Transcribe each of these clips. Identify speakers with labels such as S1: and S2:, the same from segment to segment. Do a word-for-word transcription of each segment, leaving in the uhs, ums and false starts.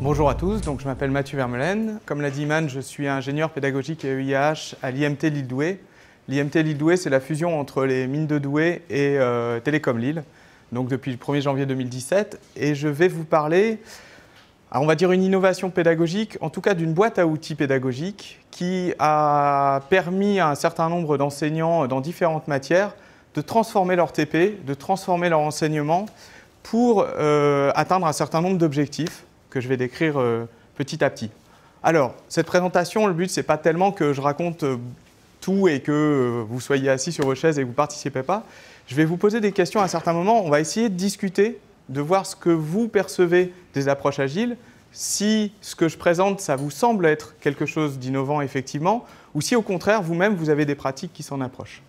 S1: Bonjour à tous, donc je m'appelle Mathieu Vermeulen. Comme l'a dit Iman, je suis ingénieur pédagogique et E I H à l'I M T Lille-Douai. L'I M T Lille-Douai, c'est la fusion entre les mines de Douai et euh, Télécom Lille, donc depuis le premier janvier deux mille dix-sept. Et je vais vous parler, on va dire une innovation pédagogique, en tout cas d'une boîte à outils pédagogique qui a permis à un certain nombre d'enseignants dans différentes matières de transformer leur T P, de transformer leur enseignement pour euh, atteindre un certain nombre d'objectifs que je vais décrire euh, petit à petit. Alors, cette présentation, le but, ce n'est pas tellement que je raconte euh, tout et que euh, vous soyez assis sur vos chaises et que vous ne participez pas. Je vais vous poser des questions à un certain moment. On va essayer de discuter, de voir ce que vous percevez des approches agiles, si ce que je présente, ça vous semble être quelque chose d'innovant, effectivement, ou si au contraire, vous-même, vous avez des pratiques qui s'en approchent.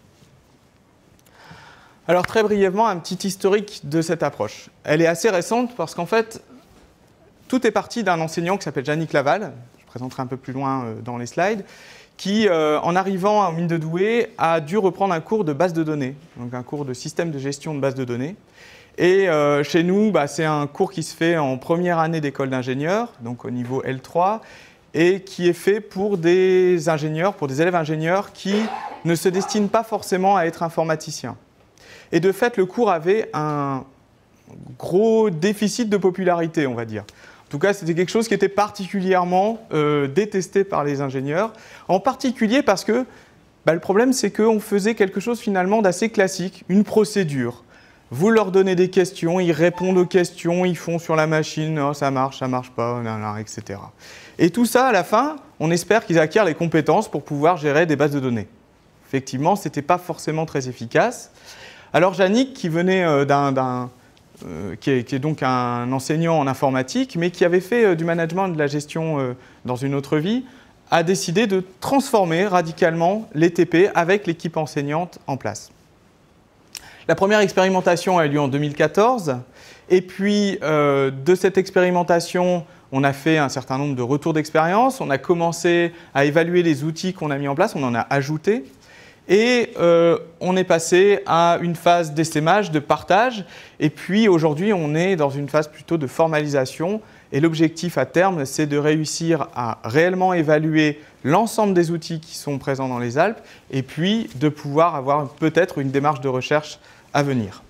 S1: Alors, très brièvement, un petit historique de cette approche. Elle est assez récente parce qu'en fait, tout est parti d'un enseignant qui s'appelle Yannick Laval, je présenterai un peu plus loin euh, dans les slides, qui, euh, en arrivant à mine de Douai, a dû reprendre un cours de base de données, donc un cours de système de gestion de base de données. Et euh, chez nous, bah, c'est un cours qui se fait en première année d'école d'ingénieur, donc au niveau L trois, et qui est fait pour des ingénieurs, pour des élèves ingénieurs qui ne se destinent pas forcément à être informaticiens. Et de fait, le cours avait un gros déficit de popularité, on va dire. En tout cas, c'était quelque chose qui était particulièrement euh, détesté par les ingénieurs, en particulier parce que bah, le problème, c'est qu'on faisait quelque chose finalement d'assez classique, une procédure. Vous leur donnez des questions, ils répondent aux questions, ils font sur la machine, oh, ça marche, ça marche pas, et cetera. Et tout ça, à la fin, on espère qu'ils acquièrent les compétences pour pouvoir gérer des bases de données. Effectivement, ce n'était pas forcément très efficace. Alors, Yannick, qui venait euh, d'un... d'un Euh, qui, est, qui est donc un enseignant en informatique, mais qui avait fait euh, du management et de la gestion euh, dans une autre vie, a décidé de transformer radicalement les T P avec l'équipe enseignante en place. La première expérimentation a eu lieu en deux mille quatorze, et puis euh, de cette expérimentation, on a fait un certain nombre de retours d'expérience, on a commencé à évaluer les outils qu'on a mis en place, on en a ajouté. Et euh, on est passé à une phase d'essaimage, de partage, et puis aujourd'hui on est dans une phase plutôt de formalisation, et l'objectif à terme c'est de réussir à réellement évaluer l'ensemble des outils qui sont présents dans les Alpes, et puis de pouvoir avoir peut-être une démarche de recherche à venir.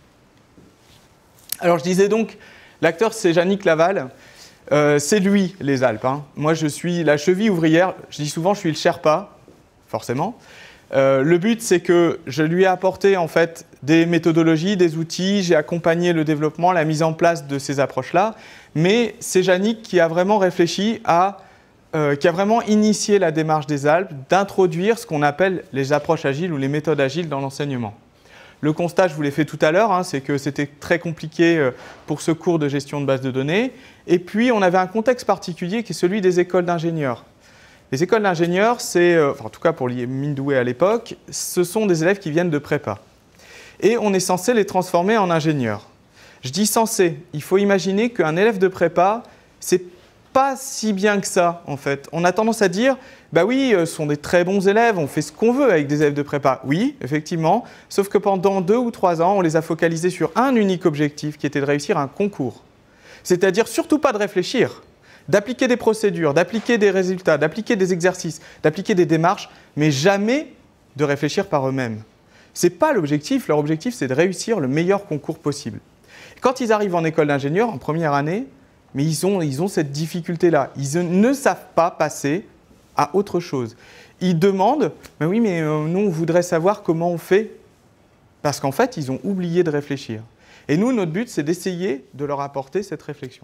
S1: Alors je disais donc, l'acteur c'est Yannick Laval, euh, c'est lui les Alpes, hein. Moi je suis la cheville ouvrière, je dis souvent je suis le Sherpa, forcément. Euh, le but, c'est que je lui ai apporté en fait des méthodologies, des outils, j'ai accompagné le développement, la mise en place de ces approches-là, mais c'est Yannick qui a vraiment réfléchi à, euh, qui a vraiment initié la démarche des Alpes d'introduire ce qu'on appelle les approches agiles ou les méthodes agiles dans l'enseignement. Le constat, je vous l'ai fait tout à l'heure, hein, c'est que c'était très compliqué pour ce cours de gestion de base de données, et puis on avait un contexte particulier qui est celui des écoles d'ingénieurs. Les écoles d'ingénieurs, c'est, enfin, en tout cas pour les mines Douai à l'époque, ce sont des élèves qui viennent de prépa. Et on est censé les transformer en ingénieurs. Je dis censé, il faut imaginer qu'un élève de prépa, c'est pas si bien que ça, en fait. On a tendance à dire, bah oui, ce sont des très bons élèves, on fait ce qu'on veut avec des élèves de prépa. Oui, effectivement, sauf que pendant deux ou trois ans, on les a focalisés sur un unique objectif, qui était de réussir un concours. C'est-à-dire surtout pas de réfléchir, d'appliquer des procédures, d'appliquer des résultats, d'appliquer des exercices, d'appliquer des démarches, mais jamais de réfléchir par eux-mêmes. Ce n'est pas l'objectif, leur objectif c'est de réussir le meilleur concours possible. Quand ils arrivent en école d'ingénieur, en première année, mais ils ont, ils ont cette difficulté-là, ils ne savent pas passer à autre chose. Ils demandent, mais oui, mais euh, nous on voudrait savoir comment on fait, parce qu'en fait ils ont oublié de réfléchir. Et nous, notre but c'est d'essayer de leur apporter cette réflexion.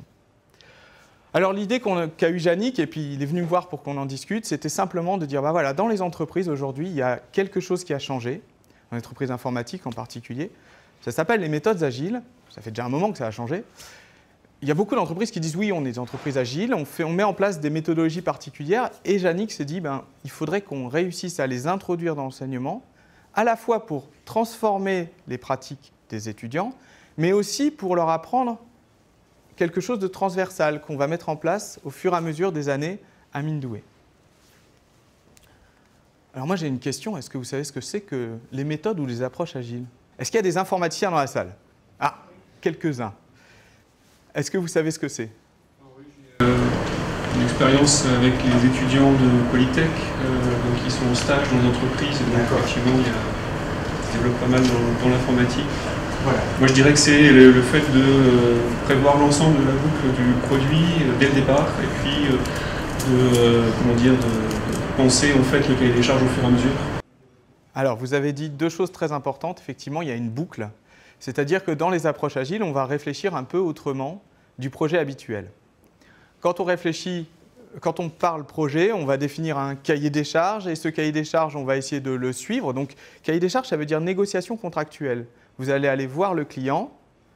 S1: Alors l'idée qu'a eu Yannick, et puis il est venu me voir pour qu'on en discute, c'était simplement de dire, bah voilà, dans les entreprises aujourd'hui, il y a quelque chose qui a changé, dans les entreprises informatiques en particulier, ça s'appelle les méthodes agiles, ça fait déjà un moment que ça a changé. Il y a beaucoup d'entreprises qui disent, oui, on est des entreprises agiles, on, fait, on met en place des méthodologies particulières, et Yannick s'est dit, ben, il faudrait qu'on réussisse à les introduire dans l'enseignement, à la fois pour transformer les pratiques des étudiants, mais aussi pour leur apprendre quelque chose de transversal qu'on va mettre en place au fur et à mesure des années à mine Douai. Alors moi j'ai une question, est-ce que vous savez ce que c'est que les méthodes ou les approches agiles? Est-ce qu'il y a des informaticiens dans la salle? Ah, quelques-uns. Est-ce que vous savez ce que c'est?
S2: Euh, expérience avec les étudiants de Polytech, euh, donc qui sont en stage dans les entreprises, et donc effectivement il y a, ils se développent pas mal dans, dans l'informatique. Voilà. Moi je dirais que c'est le, le fait de euh, prévoir l'ensemble de la boucle du produit euh, dès le départ, et puis euh, de, euh, comment dire, de, de penser en fait le cahier des charges au fur et à mesure.
S1: Alors vous avez dit deux choses très importantes, effectivement il y a une boucle, c'est-à-dire que dans les approches agiles on va réfléchir un peu autrement du projet habituel. Quand on réfléchit, quand on parle projet, on va définir un cahier des charges et ce cahier des charges, on va essayer de le suivre. Donc, cahier des charges, ça veut dire négociation contractuelle. Vous allez aller voir le client,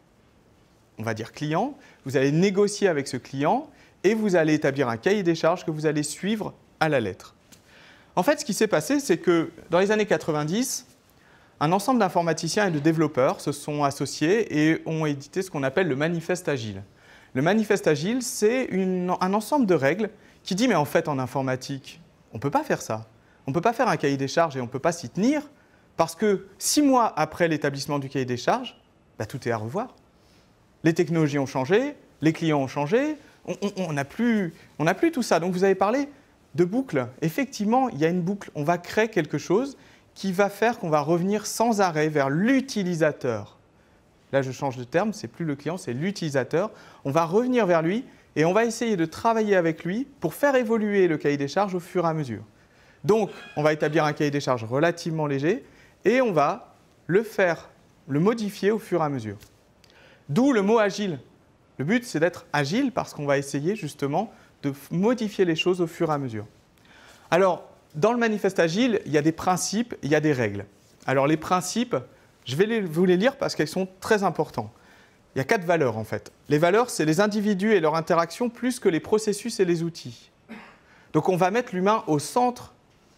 S1: on va dire client, vous allez négocier avec ce client et vous allez établir un cahier des charges que vous allez suivre à la lettre. En fait, ce qui s'est passé, c'est que dans les années quatre-vingt-dix, un ensemble d'informaticiens et de développeurs se sont associés et ont édité ce qu'on appelle le manifeste agile. Le manifeste agile, c'est un ensemble de règles qui dit, mais en fait, en informatique, on ne peut pas faire ça. On ne peut pas faire un cahier des charges et on ne peut pas s'y tenir, parce que six mois après l'établissement du cahier des charges, bah, tout est à revoir. Les technologies ont changé, les clients ont changé, on n'a plus, on n'a plus tout ça. Donc vous avez parlé de boucle. Effectivement, il y a une boucle. On va créer quelque chose qui va faire qu'on va revenir sans arrêt vers l'utilisateur. Là, je change de terme, c'est plus le client, c'est l'utilisateur. On va revenir vers lui et on va essayer de travailler avec lui pour faire évoluer le cahier des charges au fur et à mesure. Donc, on va établir un cahier des charges relativement léger et on va le faire, le modifier au fur et à mesure. D'où le mot agile. Le but, c'est d'être agile parce qu'on va essayer justement de modifier les choses au fur et à mesure. Alors, dans le manifeste agile, il y a des principes, il y a des règles. Alors, les principes, je vais les, vous les lire parce qu'elles sont très importantes. Il y a quatre valeurs en fait. Les valeurs, c'est les individus et leur interaction plus que les processus et les outils. Donc on va mettre l'humain au centre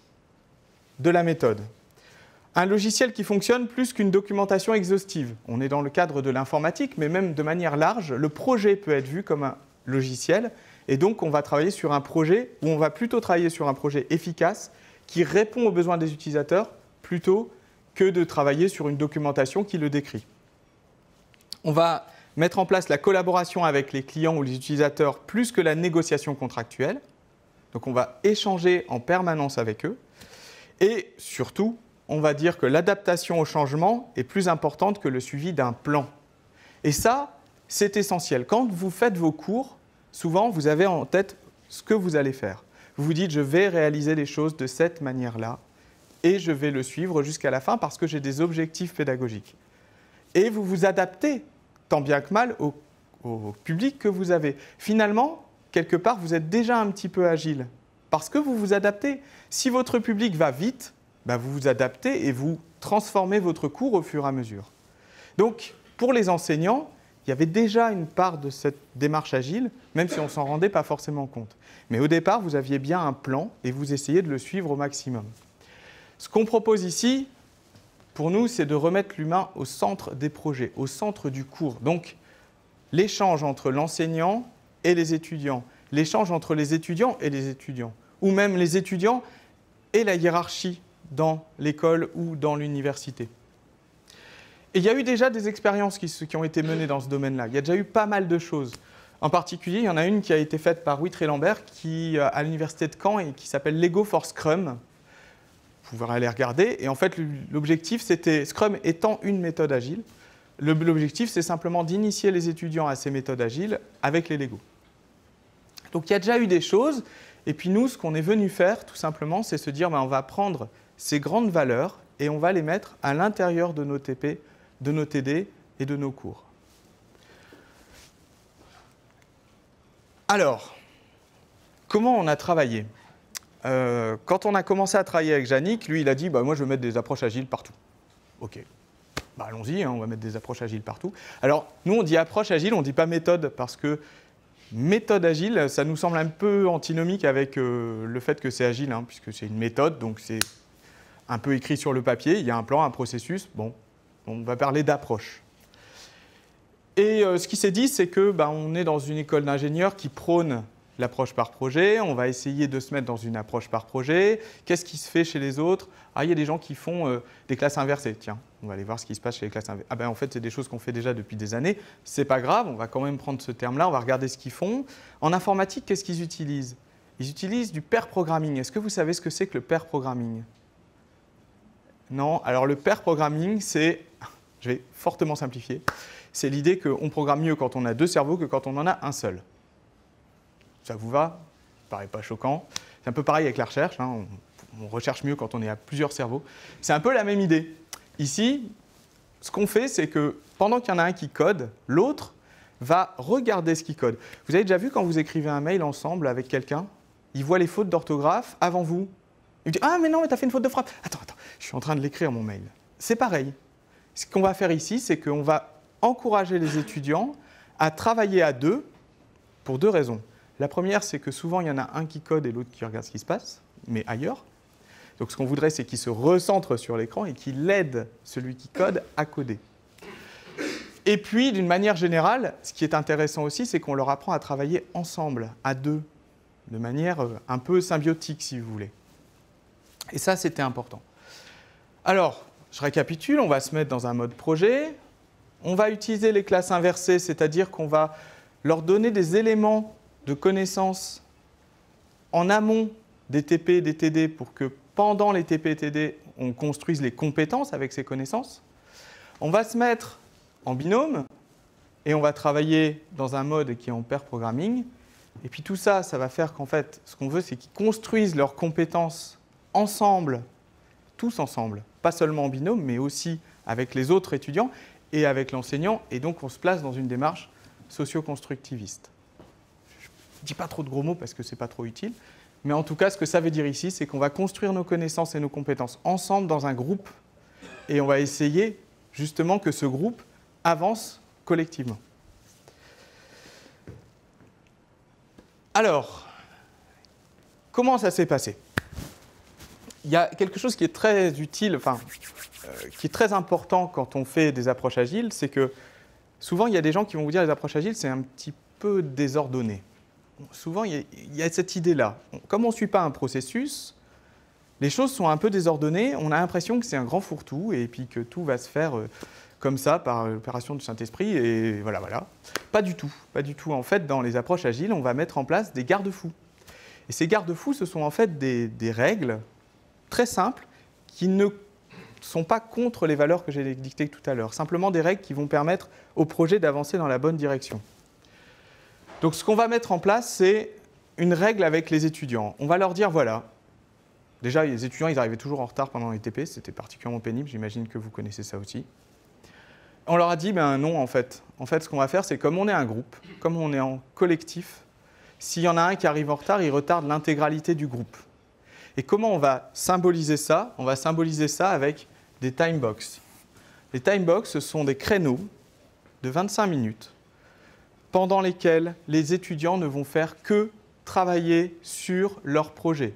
S1: de la méthode. Un logiciel qui fonctionne plus qu'une documentation exhaustive. On est dans le cadre de l'informatique, mais même de manière large, le projet peut être vu comme un logiciel. Et donc on va travailler sur un projet, ou on va plutôt travailler sur un projet efficace qui répond aux besoins des utilisateurs plutôt que de travailler sur une documentation qui le décrit. On va mettre en place la collaboration avec les clients ou les utilisateurs plus que la négociation contractuelle. Donc on va échanger en permanence avec eux. Et surtout, on va dire que l'adaptation au changement est plus importante que le suivi d'un plan. Et ça, c'est essentiel. Quand vous faites vos cours, souvent vous avez en tête ce que vous allez faire. Vous vous dites, je vais réaliser les choses de cette manière-là. Et je vais le suivre jusqu'à la fin parce que j'ai des objectifs pédagogiques. Et vous vous adaptez tant bien que mal au, au public que vous avez. Finalement, quelque part, vous êtes déjà un petit peu agile parce que vous vous adaptez. Si votre public va vite, bah vous vous adaptez et vous transformez votre cours au fur et à mesure. Donc, pour les enseignants, il y avait déjà une part de cette démarche agile, même si on ne s'en rendait pas forcément compte. Mais au départ, vous aviez bien un plan et vous essayez de le suivre au maximum. Ce qu'on propose ici, pour nous, c'est de remettre l'humain au centre des projets, au centre du cours. Donc, l'échange entre l'enseignant et les étudiants, l'échange entre les étudiants et les étudiants, ou même les étudiants et la hiérarchie dans l'école ou dans l'université. Et il y a eu déjà des expériences qui, qui ont été menées dans ce domaine-là. Il y a déjà eu pas mal de choses. En particulier, il y en a une qui a été faite par Huit et Lambert qui, à l'université de Caen et qui s'appelle Lego for Scrum. Vous pouvez aller regarder. Et en fait, l'objectif, c'était, Scrum étant une méthode agile, l'objectif, c'est simplement d'initier les étudiants à ces méthodes agiles avec les Lego. Donc, il y a déjà eu des choses. Et puis nous, ce qu'on est venu faire, tout simplement, c'est se dire, ben, on va prendre ces grandes valeurs et on va les mettre à l'intérieur de nos T P, de nos T D et de nos cours. Alors, comment on a travaillé ? Euh, quand on a commencé à travailler avec Yannick, lui, il a dit bah, « moi, je vais mettre des approches agiles partout ». Ok, bah, allons-y, hein, on va mettre des approches agiles partout. Alors, nous, on dit approche agile, on ne dit pas méthode, parce que méthode agile, ça nous semble un peu antinomique avec euh, le fait que c'est agile, hein, puisque c'est une méthode, donc c'est un peu écrit sur le papier, il y a un plan, un processus, bon, on va parler d'approche. Et euh, ce qui s'est dit, c'est que bah, on est dans une école d'ingénieurs qui prône l'approche par projet, on va essayer de se mettre dans une approche par projet. Qu'est-ce qui se fait chez les autres? Ah, il y a des gens qui font euh, des classes inversées. Tiens, on va aller voir ce qui se passe chez les classes inversées. Ah ben en fait, c'est des choses qu'on fait déjà depuis des années. C'est pas grave, on va quand même prendre ce terme-là, on va regarder ce qu'ils font. En informatique, qu'est-ce qu'ils utilisent? Ils utilisent du pair programming. Est-ce que vous savez ce que c'est que le pair programming? Non. Alors le pair programming, c'est, je vais fortement simplifier, c'est l'idée qu'on programme mieux quand on a deux cerveaux que quand on en a un seul. Ça vous va? Ça ne paraît pas choquant. C'est un peu pareil avec la recherche. Hein. On, on recherche mieux quand on est à plusieurs cerveaux. C'est un peu la même idée. Ici, ce qu'on fait, c'est que pendant qu'il y en a un qui code, l'autre va regarder ce qu'il code. Vous avez déjà vu quand vous écrivez un mail ensemble avec quelqu'un, il voit les fautes d'orthographe avant vous. Il dit « Ah, mais non, mais tu as fait une faute de frappe. Attends, attends, je suis en train de l'écrire, mon mail. » C'est pareil. Ce qu'on va faire ici, c'est qu'on va encourager les étudiants à travailler à deux pour deux raisons. La première, c'est que souvent, il y en a un qui code et l'autre qui regarde ce qui se passe, mais ailleurs. Donc, ce qu'on voudrait, c'est qu'il se recentre sur l'écran et qu'il aide celui qui code à coder. Et puis, d'une manière générale, ce qui est intéressant aussi, c'est qu'on leur apprend à travailler ensemble, à deux, de manière un peu symbiotique, si vous voulez. Et ça, c'était important. Alors, je récapitule, on va se mettre dans un mode projet. On va utiliser les classes inversées, c'est-à-dire qu'on va leur donner des éléments de connaissances en amont des T P et des T D pour que pendant les T P et T D, on construise les compétences avec ces connaissances. On va se mettre en binôme et on va travailler dans un mode qui est en pair programming. Et puis tout ça, ça va faire qu'en fait, ce qu'on veut, c'est qu'ils construisent leurs compétences ensemble, tous ensemble, pas seulement en binôme, mais aussi avec les autres étudiants et avec l'enseignant. Et donc, on se place dans une démarche socio-constructiviste. Je ne dis pas trop de gros mots parce que ce n'est pas trop utile, mais en tout cas, ce que ça veut dire ici, c'est qu'on va construire nos connaissances et nos compétences ensemble dans un groupe et on va essayer justement que ce groupe avance collectivement. Alors, comment ça s'est passé? Il y a quelque chose qui est très utile, enfin, euh, qui est très important quand on fait des approches agiles, c'est que souvent, il y a des gens qui vont vous dire que les approches agiles, c'est un petit peu désordonné. Souvent, il y a, il y a cette idée-là. Comme on ne suit pas un processus, les choses sont un peu désordonnées, on a l'impression que c'est un grand fourre-tout et puis que tout va se faire euh, comme ça par l'opération du Saint-Esprit et voilà, voilà. Pas du tout, pas du tout. En fait, dans les approches agiles, on va mettre en place des garde-fous. Et ces garde-fous, ce sont en fait des, des règles très simples qui ne sont pas contre les valeurs que j'ai dictées tout à l'heure. Simplement des règles qui vont permettre au projet d'avancer dans la bonne direction. Donc ce qu'on va mettre en place, c'est une règle avec les étudiants. On va leur dire, voilà, déjà les étudiants, ils arrivaient toujours en retard pendant les T P, c'était particulièrement pénible, j'imagine que vous connaissez ça aussi. On leur a dit, ben non, en fait. En fait, ce qu'on va faire, c'est comme on est un groupe, comme on est en collectif, s'il y en a un qui arrive en retard, il retarde l'intégralité du groupe. Et comment on va symboliser ça? On va symboliser ça avec des time box. Les time box, ce sont des créneaux de vingt-cinq minutes pendant lesquels les étudiants ne vont faire que travailler sur leur projet.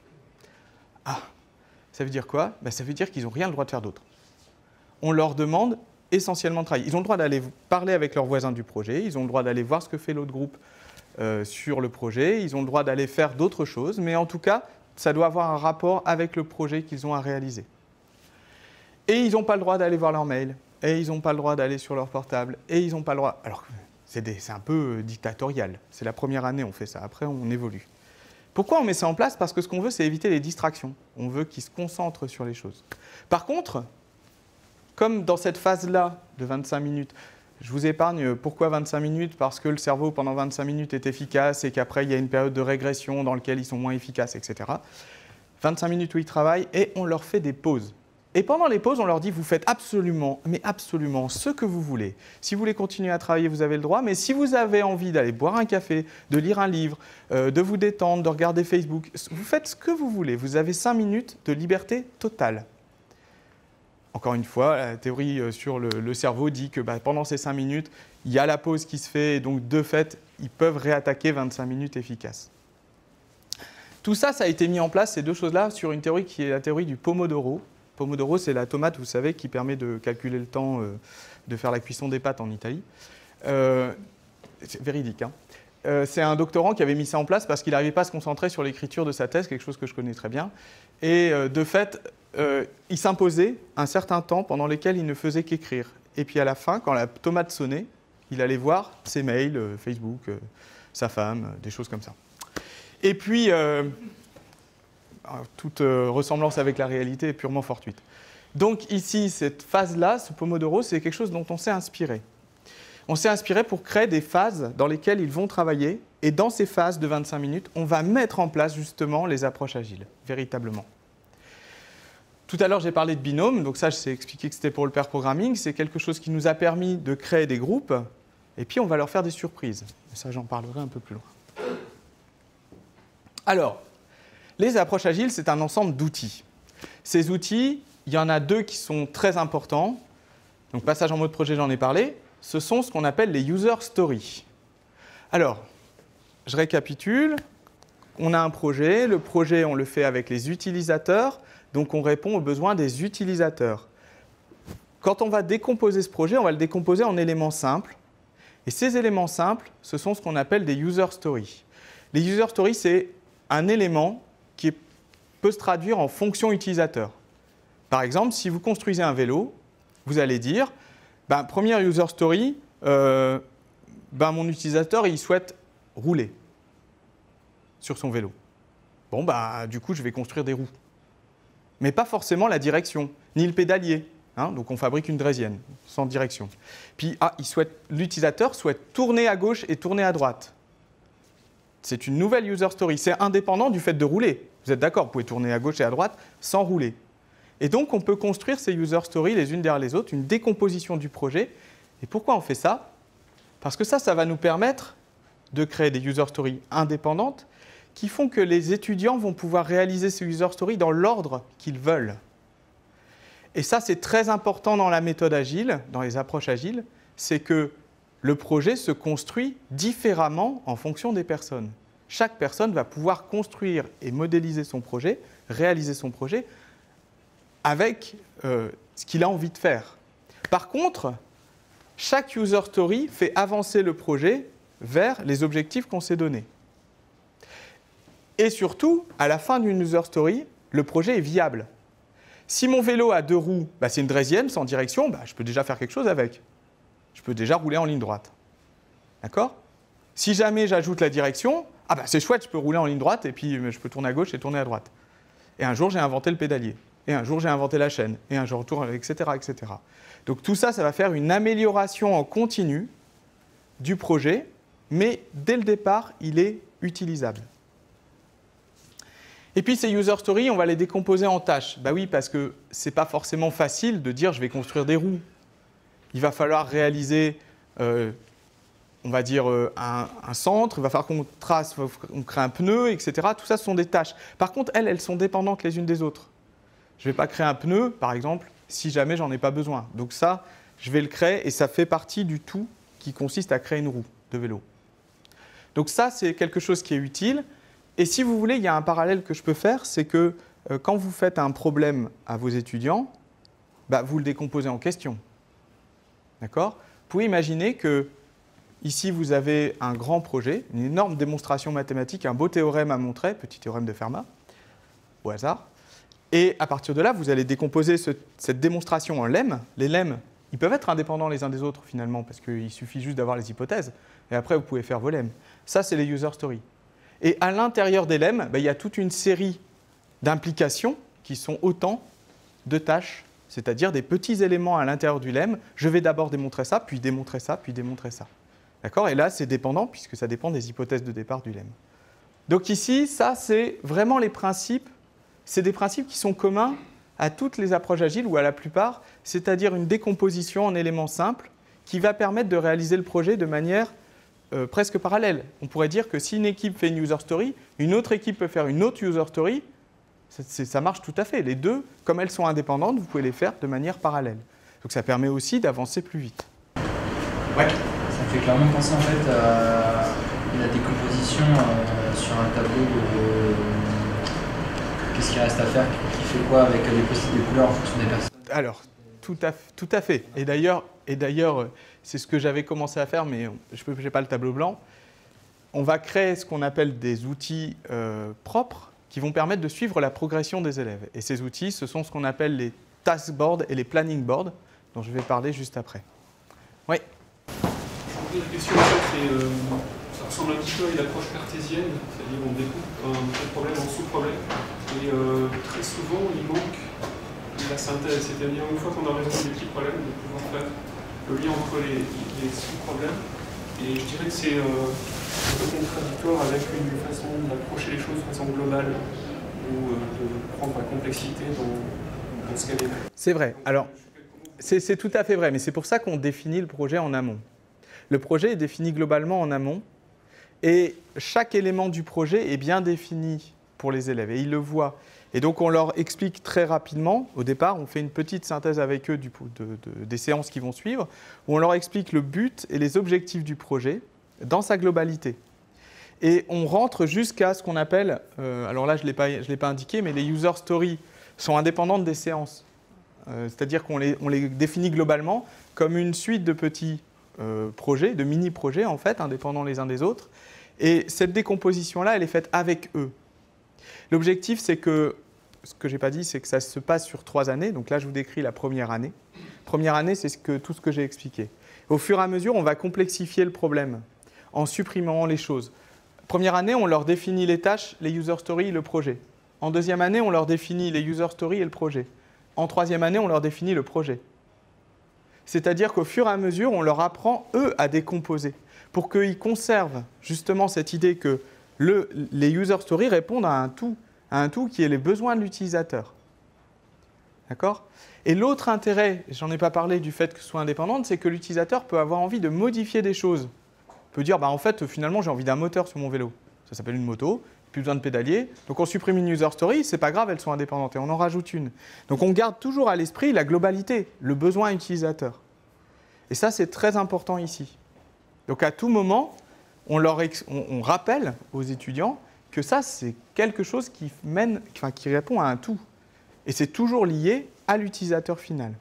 S1: Ah, ça veut dire quoi? Ben, ça veut dire qu'ils n'ont rien le droit de faire d'autre. On leur demande essentiellement de travailler. Ils ont le droit d'aller parler avec leurs voisins du projet, ils ont le droit d'aller voir ce que fait l'autre groupe euh, sur le projet, ils ont le droit d'aller faire d'autres choses, mais en tout cas, ça doit avoir un rapport avec le projet qu'ils ont à réaliser. Et ils n'ont pas le droit d'aller voir leur mail, et ils n'ont pas le droit d'aller sur leur portable, et ils n'ont pas le droit... Alors, c'est un peu dictatorial. C'est la première année, on fait ça. Après, on évolue. Pourquoi on met ça en place? Parce que ce qu'on veut, c'est éviter les distractions. On veut qu'ils se concentrent sur les choses. Par contre, comme dans cette phase-là de vingt-cinq minutes, je vous épargne pourquoi vingt-cinq minutes, parce que le cerveau, pendant vingt-cinq minutes, est efficace et qu'après, il y a une période de régression dans laquelle ils sont moins efficaces, et cetera. vingt-cinq minutes où ils travaillent et on leur fait des pauses. Et pendant les pauses, on leur dit, vous faites absolument, mais absolument ce que vous voulez. Si vous voulez continuer à travailler, vous avez le droit, mais si vous avez envie d'aller boire un café, de lire un livre, euh, de vous détendre, de regarder Facebook, vous faites ce que vous voulez. Vous avez cinq minutes de liberté totale. Encore une fois, la théorie sur le, le cerveau dit que bah, pendant ces cinq minutes, il y a la pause qui se fait, et donc de fait, ils peuvent réattaquer vingt-cinq minutes efficaces. Tout ça, ça a été mis en place, ces deux choses-là, sur une théorie qui est la théorie du Pomodoro. Pomodoro, c'est la tomate, vous savez, qui permet de calculer le temps euh, de faire la cuisson des pâtes en Italie. Euh, c'est véridique, hein. Euh, c'est un doctorant qui avait mis ça en place parce qu'il n'arrivait pas à se concentrer sur l'écriture de sa thèse, quelque chose que je connais très bien. Et euh, de fait, euh, il s'imposait un certain temps pendant lequel il ne faisait qu'écrire. Et puis à la fin, quand la tomate sonnait, il allait voir ses mails, euh, Facebook, euh, sa femme, euh, des choses comme ça. Et puis, euh, toute euh, ressemblance avec la réalité est purement fortuite. Donc ici, cette phase-là, ce Pomodoro, c'est quelque chose dont on s'est inspiré. On s'est inspiré pour créer des phases dans lesquelles ils vont travailler. Et dans ces phases de vingt-cinq minutes, on va mettre en place justement les approches agiles, véritablement. Tout à l'heure, j'ai parlé de binôme. Donc ça, je sais expliquer que c'était pour le pair programming. C'est quelque chose qui nous a permis de créer des groupes. Et puis, on va leur faire des surprises. Ça, j'en parlerai un peu plus loin. Alors, les approches agiles, c'est un ensemble d'outils. Ces outils, il y en a deux qui sont très importants. Donc, passage en mode projet, j'en ai parlé. Ce sont ce qu'on appelle les user stories. Alors, je récapitule. On a un projet. Le projet, on le fait avec les utilisateurs. Donc, on répond aux besoins des utilisateurs. Quand on va décomposer ce projet, on va le décomposer en éléments simples. Et ces éléments simples, ce sont ce qu'on appelle des user stories. Les user stories, c'est un élément qui peut se traduire en fonction utilisateur. Par exemple, si vous construisez un vélo, vous allez dire, ben, première user story, euh, ben, mon utilisateur, il souhaite rouler sur son vélo. Bon, ben, du coup, je vais construire des roues. Mais pas forcément la direction, ni le pédalier. Hein, donc on fabrique une draisienne, sans direction. Puis ah, il souhaite, l'utilisateur souhaite tourner à gauche et tourner à droite. C'est une nouvelle user story. C'est indépendant du fait de rouler. Vous êtes d'accord, vous pouvez tourner à gauche et à droite sans rouler. Et donc on peut construire ces user stories les unes derrière les autres, une décomposition du projet. Et pourquoi on fait ça? Parce que ça, ça va nous permettre de créer des user stories indépendantes qui font que les étudiants vont pouvoir réaliser ces user stories dans l'ordre qu'ils veulent. Et ça, c'est très important dans la méthode agile, dans les approches agiles, c'est que le projet se construit différemment en fonction des personnes. Chaque personne va pouvoir construire et modéliser son projet, réaliser son projet avec euh, ce qu'il a envie de faire. Par contre, chaque user story fait avancer le projet vers les objectifs qu'on s'est donnés. Et surtout, à la fin d'une user story, le projet est viable. Si mon vélo a deux roues, bah c'est une draisienne sans direction, bah je peux déjà faire quelque chose avec. Je peux déjà rouler en ligne droite. D'accord? Si jamais j'ajoute la direction, ah bah c'est chouette, je peux rouler en ligne droite et puis je peux tourner à gauche et tourner à droite. Et un jour, j'ai inventé le pédalier. Et un jour, j'ai inventé la chaîne. Et un jour, et cetera, et cetera. Donc tout ça, ça va faire une amélioration en continu du projet, mais dès le départ, il est utilisable. Et puis ces user stories, on va les décomposer en tâches. Bah oui, parce que ce n'est pas forcément facile de dire je vais construire des roues. Il va falloir réaliser, euh, on va dire, euh, un, un centre, il va falloir qu'on trace, on crée un pneu, et cetera. Tout ça, ce sont des tâches. Par contre, elles, elles sont dépendantes les unes des autres. Je ne vais pas créer un pneu, par exemple, si jamais j'en ai pas besoin. Donc ça, je vais le créer et ça fait partie du tout qui consiste à créer une roue de vélo. Donc ça, c'est quelque chose qui est utile. Et si vous voulez, il y a un parallèle que je peux faire, c'est que euh, quand vous faites un problème à vos étudiants, bah, vous le décomposez en questions. D'accord ? Vous pouvez imaginer que ici, vous avez un grand projet, une énorme démonstration mathématique, un beau théorème à montrer, petit théorème de Fermat, au hasard. Et à partir de là, vous allez décomposer ce, cette démonstration en lemmes. Les lemmes, ils peuvent être indépendants les uns des autres, finalement, parce qu'il suffit juste d'avoir les hypothèses. Et après, vous pouvez faire vos lemmes. Ça, c'est les user stories. Et à l'intérieur des lemmes, ben, il y a toute une série d'implications qui sont autant de tâches, c'est-à-dire des petits éléments à l'intérieur du lemme. Je vais d'abord démontrer ça, puis démontrer ça, puis démontrer ça. D'accord ? Et là, c'est dépendant, puisque ça dépend des hypothèses de départ du lemme. Donc ici, ça, c'est vraiment les principes. C'est des principes qui sont communs à toutes les approches agiles, ou à la plupart, c'est-à-dire une décomposition en éléments simples qui va permettre de réaliser le projet de manière Euh, presque parallèle. On pourrait dire que si une équipe fait une user story, une autre équipe peut faire une autre user story, c'est, c'est, ça marche tout à fait. Les deux, comme elles sont indépendantes, vous pouvez les faire de manière parallèle. Donc ça permet aussi d'avancer plus vite.
S3: Ouais, ça me fait clairement penser en fait à la décomposition euh, sur un tableau de qu'est-ce qu'il reste à faire, qui fait quoi avec les post-it de couleurs en fonction des personnes.
S1: Alors, tout à, tout à fait. Et d'ailleurs, et d'ailleurs, c'est ce que j'avais commencé à faire, mais je n'ai pas le tableau blanc. On va créer ce qu'on appelle des outils euh, propres qui vont permettre de suivre la progression des élèves. Et ces outils, ce sont ce qu'on appelle les task boards et les planning boards, dont je vais parler juste après. Oui.
S2: La question, en fait, c'est, euh, Ça ressemble un petit peu à une approche cartésienne, c'est-à-dire on découpe un problème en sous-problème. Et euh, très souvent, il manque la synthèse, c'est-à-dire une fois qu'on a résolu les petits problèmes, de pouvoir faire le lien entre les, les sous-problèmes. Et je dirais que c'est euh, un peu contradictoire avec une façon d'approcher les choses de façon globale, ou euh, de prendre la complexité dans, dans ce qu'elle est.
S1: C'est vrai. Alors, c'est tout à fait vrai, mais c'est pour ça qu'on définit le projet en amont. Le projet est défini globalement en amont, et chaque élément du projet est bien défini pour les élèves, et ils le voient. Et donc, on leur explique très rapidement, au départ, on fait une petite synthèse avec eux du, de, de, des séances qui vont suivre, où on leur explique le but et les objectifs du projet dans sa globalité. Et on rentre jusqu'à ce qu'on appelle, euh, alors là, je ne l'ai pas, je l'ai pas indiqué, mais les user stories sont indépendantes des séances. Euh, C'est-à-dire qu'on les, on les définit globalement comme une suite de petits euh, projets, de mini-projets, en fait, indépendants les uns des autres. Et cette décomposition-là, elle est faite avec eux. L'objectif, c'est que, ce que je n'ai pas dit, c'est que ça se passe sur trois années. Donc là, je vous décris la première année. Première année, c'est ce que, tout ce que j'ai expliqué. Au fur et à mesure, on va complexifier le problème en supprimant les choses. Première année, on leur définit les tâches, les user stories et le projet. En deuxième année, on leur définit les user stories et le projet. En troisième année, on leur définit le projet. C'est-à-dire qu'au fur et à mesure, on leur apprend, eux, à décomposer, pour qu'ils conservent justement cette idée que le, les user stories répondent à un tout, à un tout qui est les besoins de l'utilisateur. D'accord ? Et l'autre intérêt, j'en ai pas parlé du fait que ce soit indépendante, c'est que l'utilisateur peut avoir envie de modifier des choses. Il peut dire, bah, en fait, finalement, j'ai envie d'un moteur sur mon vélo. Ça s'appelle une moto, plus besoin de pédalier. Donc on supprime une user story, c'est pas grave, elles sont indépendantes et on en rajoute une. Donc on garde toujours à l'esprit la globalité, le besoin utilisateur. Et ça, c'est très important ici. Donc à tout moment, on, leur ex on, on rappelle aux étudiants que ça, c'est quelque chose qui, mène, enfin, qui répond à un tout. Et c'est toujours lié à l'utilisateur final.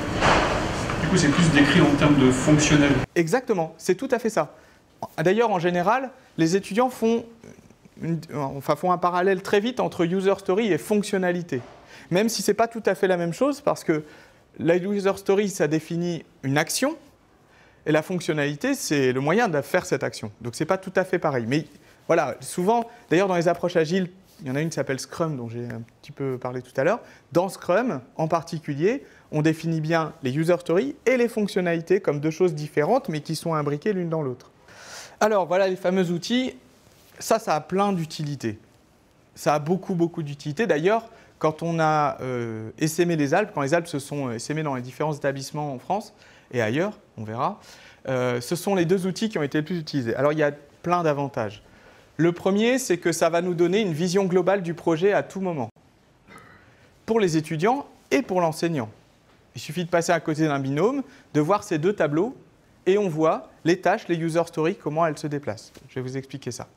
S2: Du coup, c'est plus décrit en termes de fonctionnel.
S1: Exactement, c'est tout à fait ça. D'ailleurs, en général, les étudiants font, une, enfin, font un parallèle très vite entre user story et fonctionnalité. Même si ce n'est pas tout à fait la même chose, parce que la user story, ça définit une action, et la fonctionnalité, c'est le moyen de faire cette action. Donc, ce n'est pas tout à fait pareil. Mais voilà, souvent, d'ailleurs, dans les approches agiles, il y en a une qui s'appelle Scrum, dont j'ai un petit peu parlé tout à l'heure. Dans Scrum, en particulier, on définit bien les user stories et les fonctionnalités comme deux choses différentes, mais qui sont imbriquées l'une dans l'autre. Alors, voilà les fameux outils. Ça, ça a plein d'utilités. Ça a beaucoup, beaucoup d'utilités. D'ailleurs, quand on a euh, essaimé les Alpes, quand les Alpes se sont essaimées dans les différents établissements en France et ailleurs, on verra, euh, ce sont les deux outils qui ont été les plus utilisés. Alors, il y a plein d'avantages. Le premier, c'est que ça va nous donner une vision globale du projet à tout moment, pour les étudiants et pour l'enseignant. Il suffit de passer à côté d'un binôme, de voir ces deux tableaux, et on voit les tâches, les user stories, comment elles se déplacent. Je vais vous expliquer ça.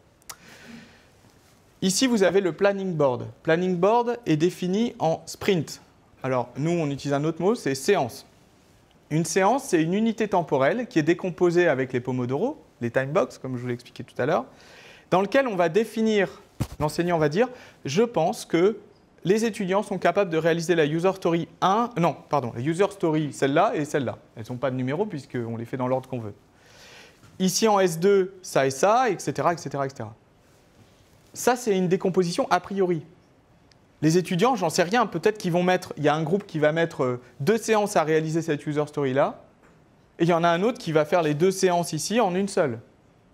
S1: Ici, vous avez le planning board. Planning board est défini en sprint. Alors, nous, on utilise un autre mot, c'est séance. Une séance, c'est une unité temporelle qui est décomposée avec les Pomodoro, les time box, comme je vous l'ai expliqué tout à l'heure, dans lequel on va définir, l'enseignant va dire, je pense que les étudiants sont capables de réaliser la user story un, non, pardon, la user story celle-là et celle-là. Elles n'ont pas de numéro puisqu'on les fait dans l'ordre qu'on veut. Ici en S deux, ça et ça, et cetera, et cetera, et cetera. Ça, c'est une décomposition a priori. Les étudiants, j'en sais rien, peut-être qu'ils vont mettre, il y a un groupe qui va mettre deux séances à réaliser cette user story-là, et il y en a un autre qui va faire les deux séances ici en une seule. D'accord ?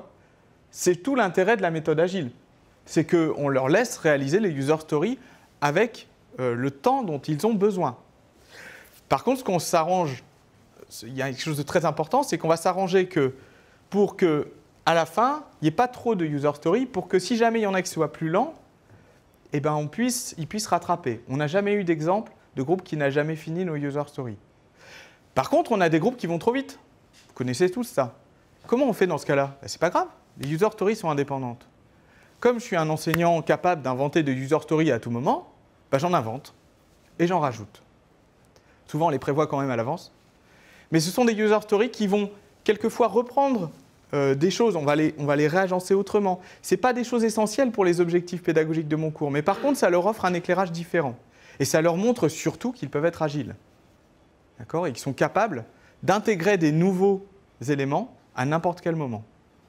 S1: C'est tout l'intérêt de la méthode agile. C'est qu'on leur laisse réaliser les user stories avec euh, le temps dont ils ont besoin. Par contre, ce qu'on s'arrange, il y a quelque chose de très important, c'est qu'on va s'arranger que pour que, à la fin, il n'y ait pas trop de user stories, pour que si jamais il y en a qui soient plus lents, eh ben on puisse, ils puissent rattraper. On n'a jamais eu d'exemple de groupe qui n'a jamais fini nos user stories. Par contre, on a des groupes qui vont trop vite. Vous connaissez tous ça. Comment on fait dans ce cas-là? Ben, c'est pas grave. Les user stories sont indépendantes. Comme je suis un enseignant capable d'inventer des user stories à tout moment, ben j'en invente et j'en rajoute. Souvent, on les prévoit quand même à l'avance. Mais ce sont des user stories qui vont quelquefois reprendre euh, des choses, on va les, on va les réagencer autrement. Ce n'est pas des choses essentielles pour les objectifs pédagogiques de mon cours, mais par contre, ça leur offre un éclairage différent. Et ça leur montre surtout qu'ils peuvent être agiles. D'accord ? Et qu'ils sont capables d'intégrer des nouveaux éléments à n'importe quel moment.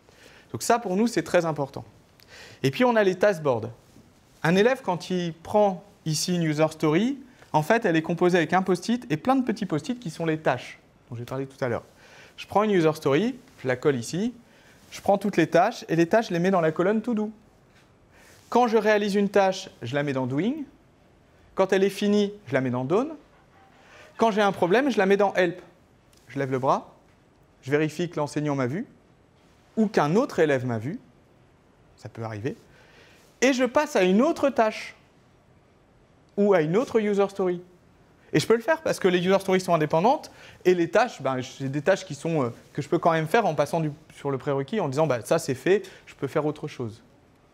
S1: Donc ça, pour nous, c'est très important. Et puis, on a les taskboards. Un élève, quand il prend ici une user story, en fait, elle est composée avec un post-it et plein de petits post-it qui sont les tâches dont j'ai parlé tout à l'heure. Je prends une user story, je la colle ici, je prends toutes les tâches et les tâches, je les mets dans la colonne to do. Quand je réalise une tâche, je la mets dans doing. Quand elle est finie, je la mets dans done. Quand j'ai un problème, je la mets dans help. Je lève le bras, je vérifie que l'enseignant m'a vu ou qu'un autre élève m'a vu. Ça peut arriver. Et je passe à une autre tâche ou à une autre user story. Et je peux le faire parce que les user stories sont indépendantes et les tâches, ben, j'ai des tâches qui sont, euh, que je peux quand même faire en passant du, sur le prérequis en disant ben, ça c'est fait, je peux faire autre chose. D'accord ?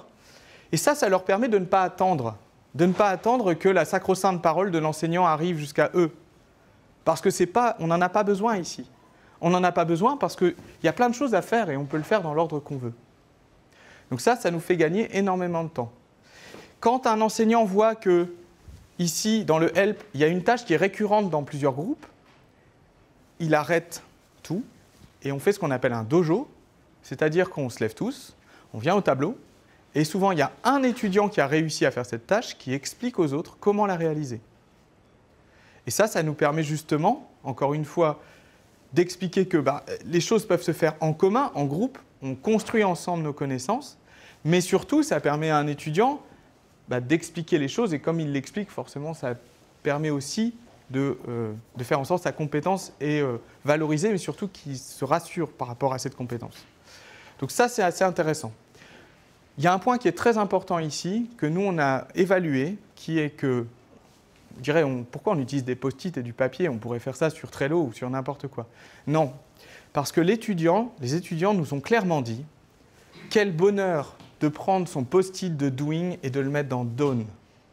S1: Et ça, ça leur permet de ne pas attendre, de ne pas attendre que la sacro-sainte parole de l'enseignant arrive jusqu'à eux. Parce que c'est pas, on n'en a pas besoin ici. On n'en a pas besoin parce qu'il y a plein de choses à faire et on peut le faire dans l'ordre qu'on veut. Donc ça, ça nous fait gagner énormément de temps. Quand un enseignant voit que, ici, dans le help, il y a une tâche qui est récurrente dans plusieurs groupes, il arrête tout et on fait ce qu'on appelle un dojo, c'est-à-dire qu'on se lève tous, on vient au tableau, et souvent il y a un étudiant qui a réussi à faire cette tâche qui explique aux autres comment la réaliser. Et ça, ça nous permet justement, encore une fois, d'expliquer que bah, les choses peuvent se faire en commun, en groupe, on construit ensemble nos connaissances, mais surtout, ça permet à un étudiant bah, d'expliquer les choses, et comme il l'explique, forcément, ça permet aussi de, euh, de faire en sorte que sa compétence est euh, valorisée, mais surtout qu'il se rassure par rapport à cette compétence. Donc ça, c'est assez intéressant. Il y a un point qui est très important ici, que nous, on a évalué, qui est que, je dirais, on, pourquoi on utilise des post-it et du papier? On pourrait faire ça sur Trello ou sur n'importe quoi. Non, parce que l'étudiant, les étudiants nous ont clairement dit quel bonheur de prendre son post-it de doing et de le mettre dans done.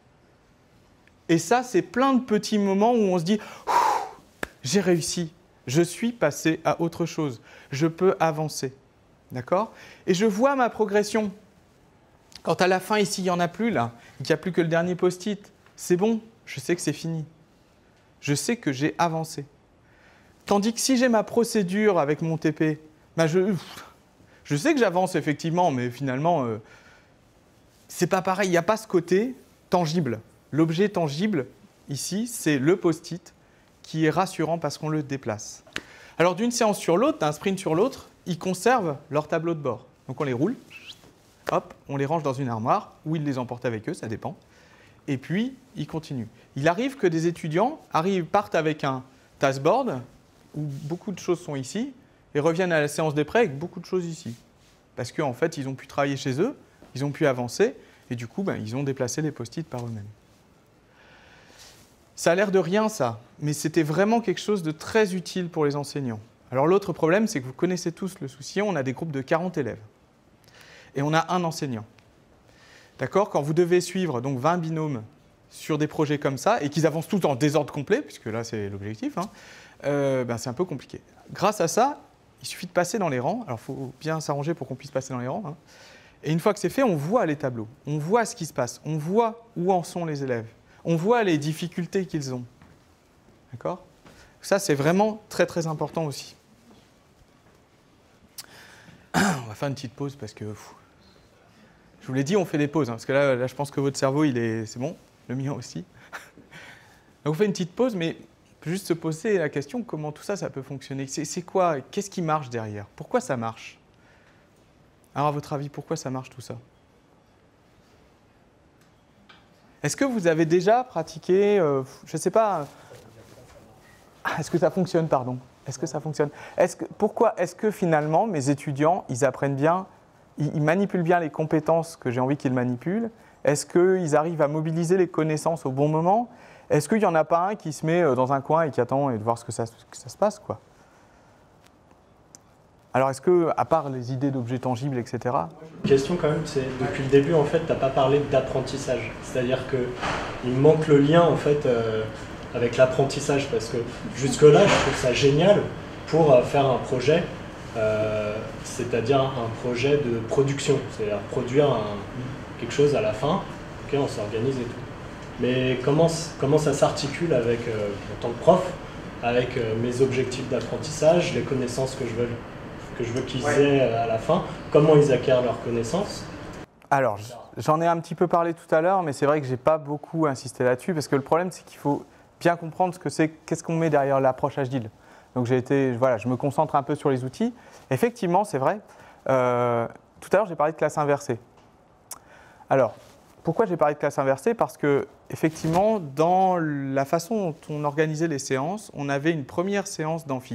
S1: Et ça, c'est plein de petits moments où on se dit « j'ai réussi, je suis passé à autre chose, je peux avancer ». D'accord? Et je vois ma progression. Quand à la fin, ici, il n'y en a plus, là, il n'y a plus que le dernier post-it, c'est bon, je sais que c'est fini. Je sais que j'ai avancé. Tandis que si j'ai ma procédure avec mon T P, ben je, je sais que j'avance effectivement, mais finalement, euh, c'est pas pareil. Il n'y a pas ce côté tangible. L'objet tangible, ici, c'est le post-it qui est rassurant parce qu'on le déplace. Alors, d'une séance sur l'autre, d'un sprint sur l'autre, ils conservent leur tableau de bord. Donc, on les roule, hop, on les range dans une armoire, ou ils les emportent avec eux, ça dépend. Et puis, ils continuent. Il arrive que des étudiants arrivent, partent avec un taskboard, où beaucoup de choses sont ici, et reviennent à la séance des prêts avec beaucoup de choses ici. Parce qu'en fait, ils ont pu travailler chez eux, ils ont pu avancer, et du coup, ben, ils ont déplacé les post-it par eux-mêmes. Ça a l'air de rien, ça, mais c'était vraiment quelque chose de très utile pour les enseignants. Alors l'autre problème, c'est que vous connaissez tous le souci, on a des groupes de quarante élèves. Et on a un enseignant. D'accord? Quand vous devez suivre donc vingt binômes sur des projets comme ça, et qu'ils avancent tous en désordre complet, puisque là c'est l'objectif, hein, euh, ben, c'est un peu compliqué. Grâce à ça, il suffit de passer dans les rangs. Alors il faut bien s'arranger pour qu'on puisse passer dans les rangs. Hein. Et une fois que c'est fait, on voit les tableaux, on voit ce qui se passe, on voit où en sont les élèves, on voit les difficultés qu'ils ont. D'accord? Ça, c'est vraiment très très important aussi. On va faire une petite pause parce que... Pff, je vous l'ai dit, on fait des pauses, hein, parce que là, là, je pense que votre cerveau, il est, c'est bon, le mien aussi. Donc on fait une petite pause, mais on peut juste se poser la question, comment tout ça, ça peut fonctionner? C'est, c'est quoi? Qu'est-ce qui marche derrière? Pourquoi ça marche? Alors à votre avis, pourquoi ça marche tout ça? Est-ce que vous avez déjà pratiqué, euh, je ne sais pas, ah, est-ce que ça fonctionne, pardon? Est-ce que ça fonctionne? Est-ce que, pourquoi est-ce que finalement, mes étudiants, ils apprennent bien, ils, ils manipulent bien les compétences que j'ai envie qu'ils manipulent? Est-ce qu'ils arrivent à mobiliser les connaissances au bon moment? Est-ce qu'il n'y en a pas un qui se met dans un coin et qui attend et de voir ce que ça, que ça se passe, quoi? Alors, est-ce que, à part les idées d'objets tangibles, et cetera.
S4: La question quand même, c'est depuis le début, en fait, tu n'as pas parlé d'apprentissage. C'est-à-dire qu'il manque le lien, en fait, euh, avec l'apprentissage. Parce que jusque-là, je trouve ça génial pour euh, faire un projet, euh, c'est-à-dire un projet de production. C'est-à-dire produire un, quelque chose à la fin, okay, on s'organise et tout. Mais comment, comment ça s'articule avec, euh, en tant que prof, avec euh, mes objectifs d'apprentissage, les connaissances que je veux que que je veux qu'ils ouais. aient à la fin, comment ils acquièrent leurs connaissances.
S1: Alors, j'en ai un petit peu parlé tout à l'heure, mais c'est vrai que je n'ai pas beaucoup insisté là-dessus, parce que le problème, c'est qu'il faut bien comprendre ce que c'est, qu'est-ce qu'on met derrière l'approche agile. Donc, j'ai été, voilà, je me concentre un peu sur les outils. Effectivement, c'est vrai. Euh, tout à l'heure, j'ai parlé de classe inversée. Alors, pourquoi j'ai parlé de classe inversée? Parce que, effectivement, dans la façon dont on organisait les séances, on avait une première séance d'amphi,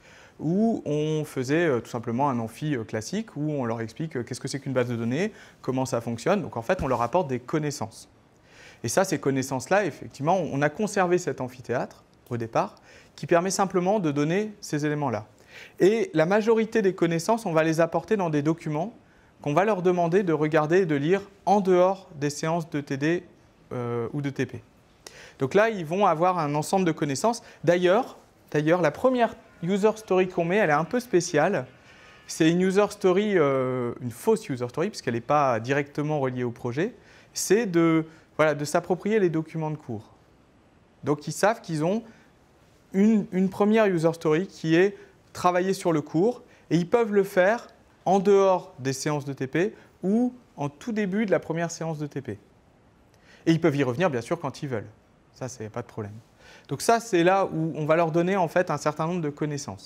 S1: où on faisait euh, tout simplement un amphi euh, classique, où on leur explique euh, qu'est-ce que c'est qu'une base de données, comment ça fonctionne. Donc, en fait, on leur apporte des connaissances. Et ça, ces connaissances-là, effectivement, on a conservé cet amphithéâtre, au départ, qui permet simplement de donner ces éléments-là. Et la majorité des connaissances, on va les apporter dans des documents qu'on va leur demander de regarder et de lire en dehors des séances de T D euh, ou de T P. Donc là, ils vont avoir un ensemble de connaissances. D'ailleurs, d'ailleurs la première user story qu'on met, elle est un peu spéciale. C'est une user story, euh, une fausse user story, puisqu'elle n'est pas directement reliée au projet. C'est de, voilà, de s'approprier les documents de cours. Donc, ils savent qu'ils ont une, une première user story qui est travailler sur le cours, et ils peuvent le faire en dehors des séances de T P ou en tout début de la première séance de T P. Et ils peuvent y revenir, bien sûr, quand ils veulent. Ça, c'est pas de problème. Donc ça, c'est là où on va leur donner en fait un certain nombre de connaissances.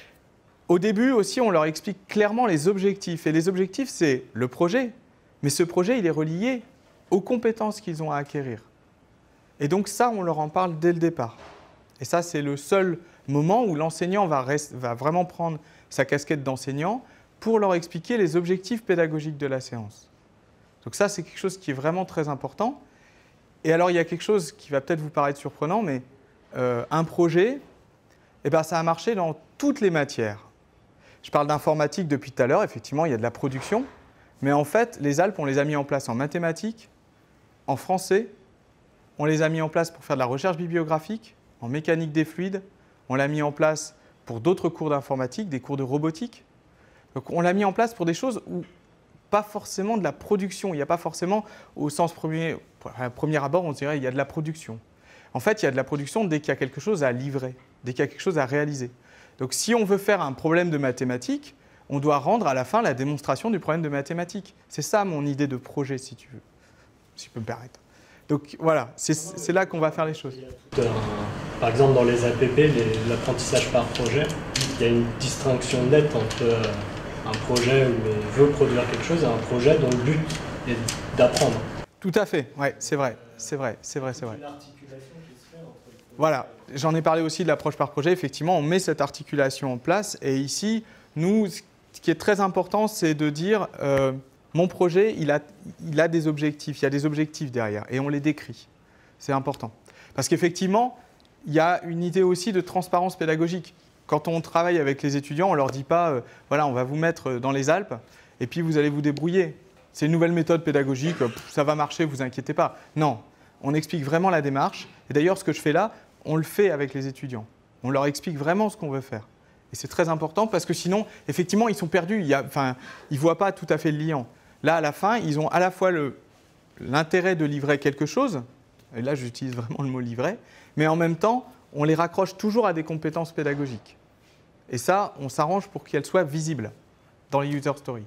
S1: Au début aussi, on leur explique clairement les objectifs. Et les objectifs, c'est le projet. Mais ce projet, il est relié aux compétences qu'ils ont à acquérir. Et donc ça, on leur en parle dès le départ. Et ça, c'est le seul moment où l'enseignant va, va vraiment prendre sa casquette d'enseignant pour leur expliquer les objectifs pédagogiques de la séance. Donc ça, c'est quelque chose qui est vraiment très important. Et alors, il y a quelque chose qui va peut-être vous paraître surprenant, mais euh, un projet, eh ben, ça a marché dans toutes les matières. Je parle d'informatique depuis tout à l'heure, effectivement, il y a de la production, mais en fait, les Alpes, on les a mis en place en mathématiques, en français, on les a mis en place pour faire de la recherche bibliographique, en mécanique des fluides, on l'a mis en place pour d'autres cours d'informatique, des cours de robotique. Donc on l'a mis en place pour des choses où pas forcément de la production, il n'y a pas forcément au sens premier, à premier abord on dirait il y a de la production. En fait il y a de la production dès qu'il y a quelque chose à livrer, dès qu'il y a quelque chose à réaliser. Donc si on veut faire un problème de mathématiques, on doit rendre à la fin la démonstration du problème de mathématiques. C'est ça mon idée de projet si tu veux, si je peux me permettre. Donc voilà, c'est là qu'on va faire les choses.
S4: Un, par exemple, dans les A P P, l'apprentissage par projet, il y a une distinction nette entre euh, un projet où on veut produire quelque chose et un projet dont le but est d'apprendre.
S1: Tout à fait, ouais, c'est vrai, c'est vrai, c'est vrai, c'est vrai. Voilà, j'en ai parlé aussi de l'approche par projet. Effectivement, on met cette articulation en place. Et ici, nous, ce qui est très important, c'est de dire... Euh, mon projet, il a, il a des objectifs, il y a des objectifs derrière et on les décrit. C'est important. Parce qu'effectivement, il y a une idée aussi de transparence pédagogique. Quand on travaille avec les étudiants, on ne leur dit pas euh, « voilà, on va vous mettre dans les Alpes et puis vous allez vous débrouiller. C'est une nouvelle méthode pédagogique, ça va marcher, vous inquiétez pas. » Non, on explique vraiment la démarche. Et d'ailleurs, ce que je fais là, on le fait avec les étudiants. On leur explique vraiment ce qu'on veut faire. Et c'est très important parce que sinon, effectivement, ils sont perdus. Il y a, enfin, ils ne voient pas tout à fait le lien. Là, à la fin, ils ont à la fois l'intérêt de livrer quelque chose, et là, j'utilise vraiment le mot « livrer », mais en même temps, on les raccroche toujours à des compétences pédagogiques. Et ça, on s'arrange pour qu'elles soient visibles dans les user stories.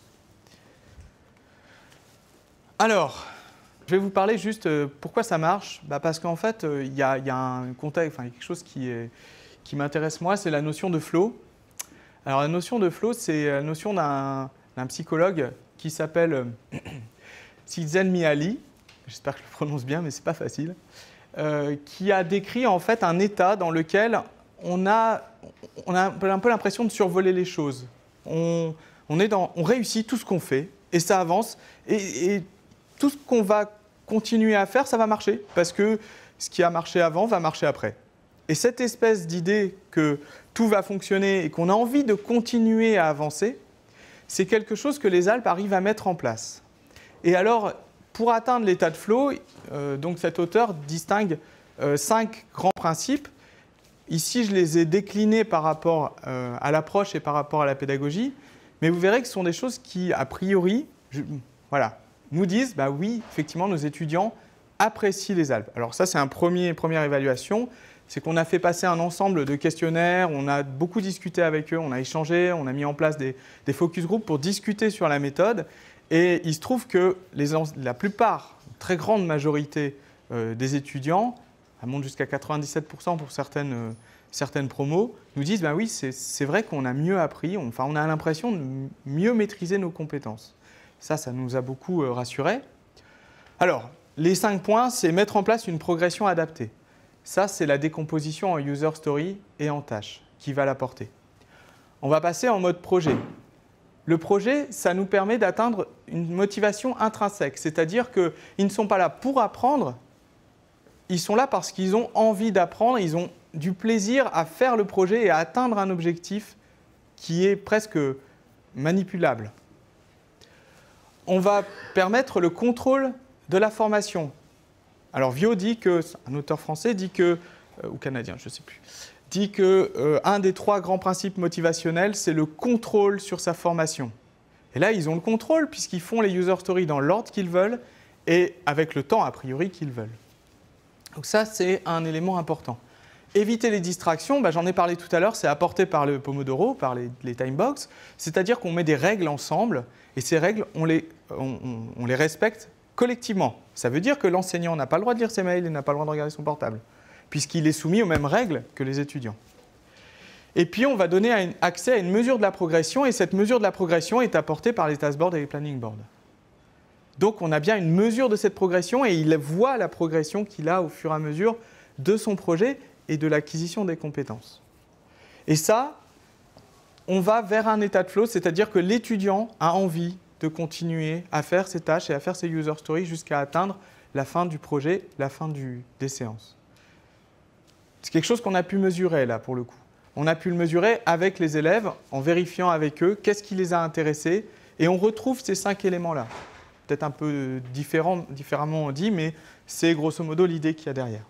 S1: Alors, je vais vous parler juste euh, pourquoi ça marche. Bah parce qu'en fait, il euh, y, y a un contexte, enfin, quelque chose qui, est, qui m'intéresse moi, c'est la notion de flow. Alors, la notion de flow, c'est la notion d'un psychologue qui s'appelle euh, Csikszentmihalyi, j'espère que je le prononce bien, mais ce n'est pas facile, euh, qui a décrit en fait un état dans lequel on a, on a un peu l'impression de survoler les choses. On, on, est dans, on réussit tout ce qu'on fait et ça avance et, et tout ce qu'on va continuer à faire, ça va marcher parce que ce qui a marché avant va marcher après. Et cette espèce d'idée que tout va fonctionner et qu'on a envie de continuer à avancer, c'est quelque chose que les Alpes arrivent à mettre en place. Et alors, pour atteindre l'état de flow, euh, donc cet auteur distingue euh, cinq grands principes. Ici, je les ai déclinés par rapport euh, à l'approche et par rapport à la pédagogie, mais vous verrez que ce sont des choses qui, a priori, je, voilà, nous disent, bah oui, effectivement, nos étudiants apprécient les Alpes. Alors ça, c'est une premier, première évaluation. c'est qu'on a fait passer un ensemble de questionnaires, on a beaucoup discuté avec eux, on a échangé, on a mis en place des, des focus groups pour discuter sur la méthode. Et il se trouve que les, la plupart, une très grande majorité euh, des étudiants, ça monte jusqu'à quatre-vingt-dix-sept pour cent pour certaines, euh, certaines promos, nous disent ben oui, c'est vrai qu'on a mieux appris, on, enfin, on a l'impression de mieux maîtriser nos compétences. Ça, ça nous a beaucoup euh, rassurés. Alors, les cinq points, c'est mettre en place une progression adaptée. Ça, c'est la décomposition en user story et en tâches qui va l'apporter. On va passer en mode projet. Le projet, ça nous permet d'atteindre une motivation intrinsèque, c'est-à-dire qu'ils ne sont pas là pour apprendre, ils sont là parce qu'ils ont envie d'apprendre, ils ont du plaisir à faire le projet et à atteindre un objectif qui est presque manipulable. On va permettre le contrôle de la formation. Alors Vio dit que, un auteur français dit que, euh, ou canadien, je ne sais plus, dit que euh, un des trois grands principes motivationnels, c'est le contrôle sur sa formation. Et là, ils ont le contrôle puisqu'ils font les user stories dans l'ordre qu'ils veulent et avec le temps, a priori, qu'ils veulent. Donc ça, c'est un élément important. Éviter les distractions, bah, j'en ai parlé tout à l'heure, c'est apporté par le Pomodoro, par les, les timebox, c'est-à-dire qu'on met des règles ensemble et ces règles, on les, on, on, on les respecte collectivement. Ça veut dire que l'enseignant n'a pas le droit de lire ses mails et n'a pas le droit de regarder son portable, puisqu'il est soumis aux mêmes règles que les étudiants. Et puis, on va donner un accès à une mesure de la progression, et cette mesure de la progression est apportée par les task boards et les planning boards. Donc, on a bien une mesure de cette progression, et il voit la progression qu'il a au fur et à mesure de son projet et de l'acquisition des compétences. Et ça, on va vers un état de flow, c'est-à-dire que l'étudiant a envie de continuer à faire ses tâches et à faire ses user stories jusqu'à atteindre la fin du projet, la fin du, des séances. C'est quelque chose qu'on a pu mesurer là pour le coup. On a pu le mesurer avec les élèves en vérifiant avec eux qu'est-ce qui les a intéressés et on retrouve ces cinq éléments-là. Peut-être un peu différent, différemment dit, mais c'est grosso modo l'idée qu'il y a derrière.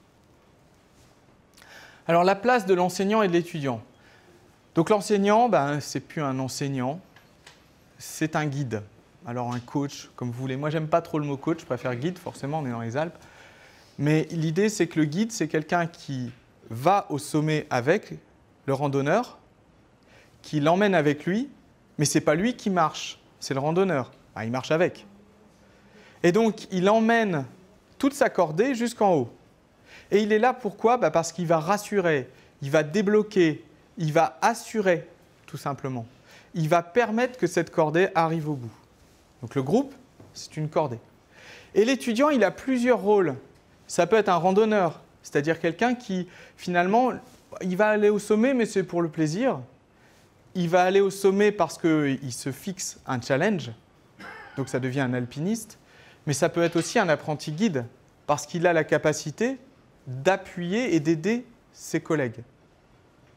S1: Alors la place de l'enseignant et de l'étudiant. Donc l'enseignant, ben, c'est plus un enseignant, c'est un guide. Alors un coach, comme vous voulez. Moi, j'aime pas trop le mot coach, je préfère guide, forcément, on est dans les Alpes. Mais l'idée, c'est que le guide, c'est quelqu'un qui va au sommet avec le randonneur, qui l'emmène avec lui, mais ce n'est pas lui qui marche, c'est le randonneur. Enfin, il marche avec. Et donc, il emmène toute sa cordée jusqu'en haut. Et il est là pourquoi ? Bah parce qu'il va rassurer, il va débloquer, il va assurer, tout simplement. Il va permettre que cette cordée arrive au bout. Donc le groupe, c'est une cordée. Et l'étudiant, il a plusieurs rôles. Ça peut être un randonneur, c'est-à-dire quelqu'un qui, finalement, il va aller au sommet, mais c'est pour le plaisir. Il va aller au sommet parce qu'il se fixe un challenge, donc ça devient un alpiniste. Mais ça peut être aussi un apprenti guide, parce qu'il a la capacité d'appuyer et d'aider ses collègues. D'accord ?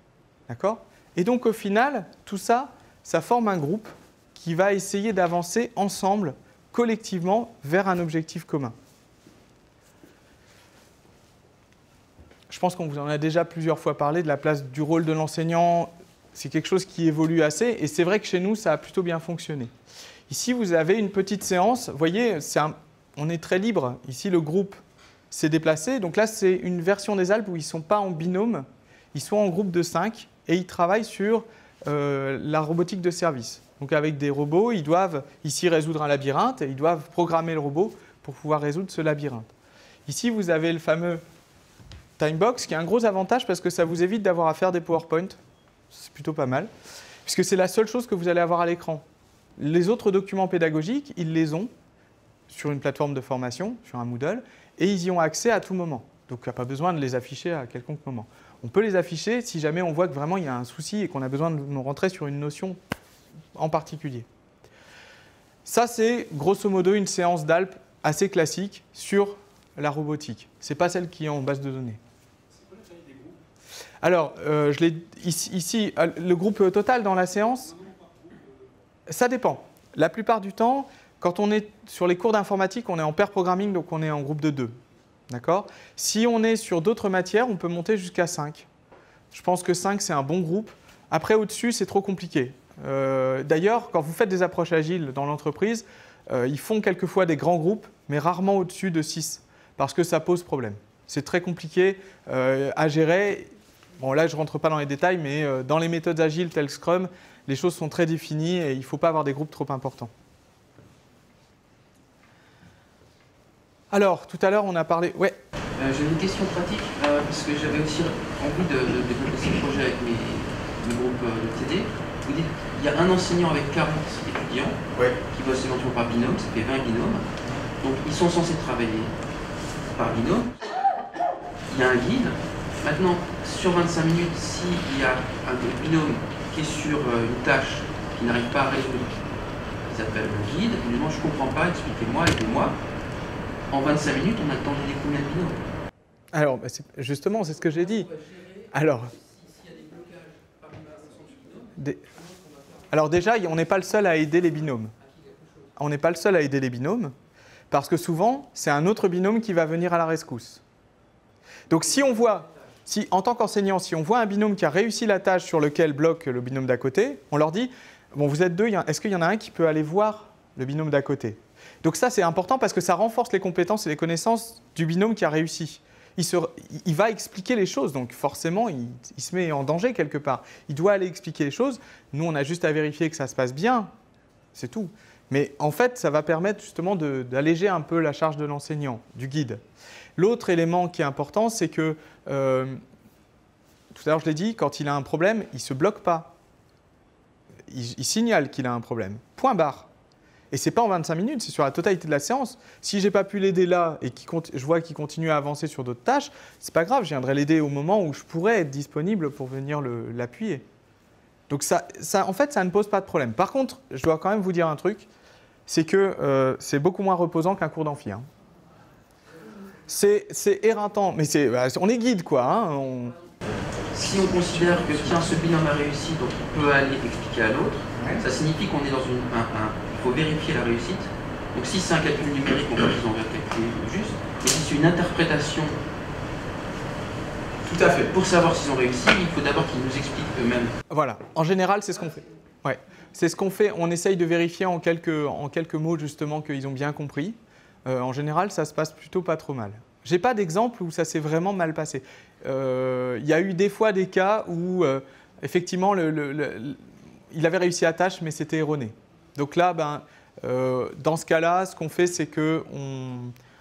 S1: Et donc au final, tout ça, ça forme un groupe qui va essayer d'avancer ensemble, collectivement, vers un objectif commun. Je pense qu'on vous en a déjà plusieurs fois parlé de la place du rôle de l'enseignant. C'est quelque chose qui évolue assez, et c'est vrai que chez nous, ça a plutôt bien fonctionné. Ici, vous avez une petite séance. Vous voyez, c'est un, on est très libre. Ici, le groupe s'est déplacé. Donc là, c'est une version des Alpes où ils ne sont pas en binôme. Ils sont en groupe de cinq et ils travaillent sur euh, la robotique de service. Donc avec des robots, ils doivent ici résoudre un labyrinthe et ils doivent programmer le robot pour pouvoir résoudre ce labyrinthe. Ici, vous avez le fameux Timebox qui a un gros avantage parce que ça vous évite d'avoir à faire des PowerPoint. C'est plutôt pas mal, puisque c'est la seule chose que vous allez avoir à l'écran. Les autres documents pédagogiques, ils les ont sur une plateforme de formation, sur un Moodle, et ils y ont accès à tout moment. Donc il n'y a pas besoin de les afficher à quelconque moment. On peut les afficher si jamais on voit que vraiment il y a un souci et qu'on a besoin de nous rentrer sur une notion en particulier. Ça, c'est grosso modo une séance d'Alpes assez classique sur la robotique. Ce n'est pas celle qui est en base de données.
S2: C'est quoi la taille des groupes ?
S1: Alors, euh, je l'ai ici, ici, le groupe total dans la séance, ça dépend. La plupart du temps, quand on est sur les cours d'informatique, on est en pair programming, donc on est en groupe de deux. D'accord ? Si on est sur d'autres matières, on peut monter jusqu'à cinq. Je pense que cinq, c'est un bon groupe. Après, au-dessus, c'est trop compliqué. Euh, D'ailleurs, quand vous faites des approches agiles dans l'entreprise, euh, ils font quelquefois des grands groupes, mais rarement au-dessus de six, parce que ça pose problème. C'est très compliqué euh, à gérer. Bon, là, je ne rentre pas dans les détails, mais euh, dans les méthodes agiles telles Scrum, les choses sont très définies et il ne faut pas avoir des groupes trop importants. Alors, tout à l'heure, on a parlé... Ouais.
S5: Euh, J'avais une question pratique, euh, parce que j'avais aussi envie de, de développer ce projet avec mes, mes groupes de T D. Vous dites qu'il y a un enseignant avec quarante étudiants
S1: ouais.
S5: qui bossent éventuellement par binôme, ça fait vingt binômes. Donc ils sont censés travailler par binôme. Il y a un guide. Maintenant, sur vingt-cinq minutes, s'il y a un binôme qui est sur une tâche qui n'arrive pas à résoudre, ils appellent le guide, ils lui demandent je ne comprends pas, expliquez-moi, aidez-moi. En vingt-cinq minutes, on a le temps d'aider combien de binômes?
S1: Alors, justement, c'est ce que j'ai dit. Alors, des... Alors déjà, on n'est pas le seul à aider les binômes. On n'est pas le seul à aider les binômes, parce que souvent, c'est un autre binôme qui va venir à la rescousse. Donc si on voit, si, en tant qu'enseignant, si on voit un binôme qui a réussi la tâche sur laquelle bloque le binôme d'à côté, on leur dit, bon, vous êtes deux, est-ce qu'il y en a un qui peut aller voir le binôme d'à côté? Donc ça, c'est important parce que ça renforce les compétences et les connaissances du binôme qui a réussi. Il, se, il va expliquer les choses, donc forcément, il, il se met en danger quelque part. Il doit aller expliquer les choses. Nous, on a juste à vérifier que ça se passe bien, c'est tout. Mais en fait, ça va permettre justement d'alléger un peu la charge de l'enseignant, du guide. L'autre élément qui est important, c'est que, euh, tout à l'heure je l'ai dit, quand il a un problème, il ne se bloque pas. Il, il signale qu'il a un problème. Point barre. Et ce n'est pas en vingt-cinq minutes, c'est sur la totalité de la séance. Si je n'ai pas pu l'aider là et qu je vois qu'il continue à avancer sur d'autres tâches, ce n'est pas grave, je viendrai l'aider au moment où je pourrais être disponible pour venir l'appuyer. Donc ça, ça, en fait, ça ne pose pas de problème. Par contre, je dois quand même vous dire un truc, c'est que euh, c'est beaucoup moins reposant qu'un cours d'amphi. Hein. C'est éreintant, mais c'est, on est guide, quoi. Hein, on...
S5: Si on considère que tiens, ce binôme a réussi, donc il peut aller expliquer à l'autre, ouais. Ça signifie qu'on est dans une... Un, un, il faut vérifier la réussite. Donc si c'est un calcul numérique, on va qu'ils ont vérifié juste. Mais si c'est une interprétation,
S1: tout à fait.
S5: Pour savoir s'ils ont réussi, il faut d'abord qu'ils nous expliquent eux-mêmes.
S1: Voilà. En général, c'est ce qu'on fait. Ouais. C'est ce qu'on fait. On essaye de vérifier en quelques, en quelques mots justement qu'ils ont bien compris. Euh, en général, ça se passe plutôt pas trop mal. J'ai pas d'exemple où ça s'est vraiment mal passé. Euh, il y a eu des fois des cas où, euh, effectivement, le, le, le, il avait réussi la tâche, mais c'était erroné. Donc là, ben, euh, dans ce cas-là, ce qu'on fait, c'est qu'on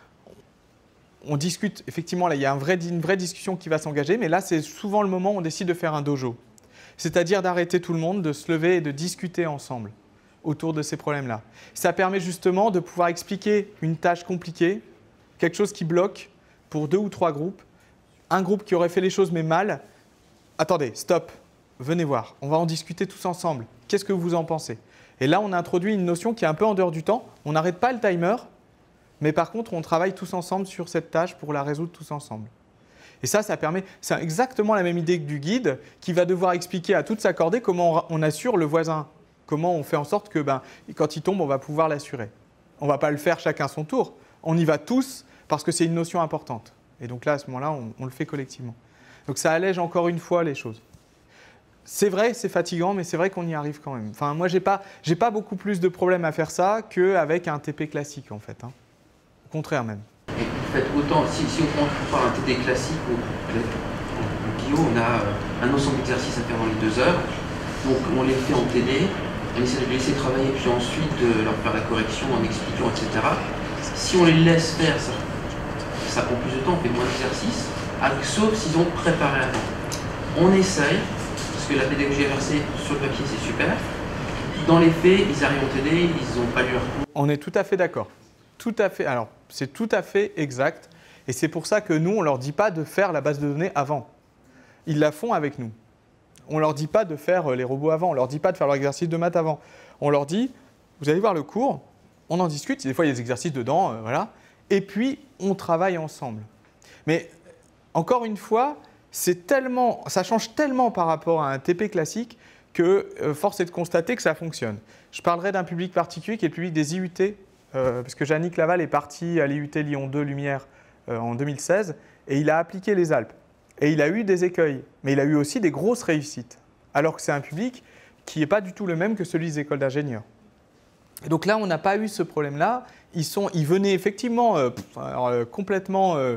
S1: on discute. Effectivement, là, il y a un vrai, une vraie discussion qui va s'engager, mais là, c'est souvent le moment où on décide de faire un dojo. C'est-à-dire d'arrêter tout le monde, de se lever et de discuter ensemble autour de ces problèmes-là. Ça permet justement de pouvoir expliquer une tâche compliquée, quelque chose qui bloque pour deux ou trois groupes. Un groupe qui aurait fait les choses mais mal. Attendez, stop, venez voir, on va en discuter tous ensemble. Qu'est-ce que vous en pensez? Et là, on a introduit une notion qui est un peu en dehors du temps. On n'arrête pas le timer, mais par contre, on travaille tous ensemble sur cette tâche pour la résoudre tous ensemble. Et ça, ça permet, c'est exactement la même idée que du guide qui va devoir expliquer à toute sa cordée comment on assure le voisin. Comment on fait en sorte que ben, quand il tombe, on va pouvoir l'assurer. On ne va pas le faire chacun son tour. On y va tous parce que c'est une notion importante. Et donc là, à ce moment-là, on, on le fait collectivement. Donc ça allège encore une fois les choses. C'est vrai, c'est fatigant, mais c'est vrai qu'on y arrive quand même. Enfin, moi, je n'ai pas, j'ai pas beaucoup plus de problèmes à faire ça qu'avec un T P classique, en fait. Hein. Au contraire même.
S5: Et vous faites autant, si, si on prend un T D classique, ou en bio, on a un ensemble d'exercices à faire dans les deux heures. Donc on les fait en T D, on essaie de les laisser travailler, puis ensuite de leur faire la correction en expliquant, et cetera. Si on les laisse faire, ça, ça prend plus de temps, on fait moins d'exercices, sauf s'ils ont préparé avant. On essaye, parce que la pédagogie inversée, sur le papier, c'est super. Dans les faits, ils arrivent en T D, ils n'ont pas lu leur cours.
S1: On est tout à fait d'accord. Tout à fait. Alors, c'est tout à fait exact. Et c'est pour ça que nous, on ne leur dit pas de faire la base de données avant. Ils la font avec nous. On ne leur dit pas de faire les robots avant. On ne leur dit pas de faire leur exercice de maths avant. On leur dit, vous allez voir le cours, on en discute. Des fois, il y a des exercices dedans, euh, voilà. Et puis, on travaille ensemble. Mais encore une fois, c'est tellement, ça change tellement par rapport à un T P classique que euh, force est de constater que ça fonctionne. Je parlerai d'un public particulier qui est le public des I U T, euh, parce que Yannick Laval est parti à l'I U T Lyon deux Lumière euh, en deux mille seize, et il a appliqué les Alpes. Et il a eu des écueils, mais il a eu aussi des grosses réussites, alors que c'est un public qui n'est pas du tout le même que celui des écoles d'ingénieurs. Et donc là, on n'a pas eu ce problème-là. Ils, sont, ils venaient effectivement euh, alors, euh, complètement euh,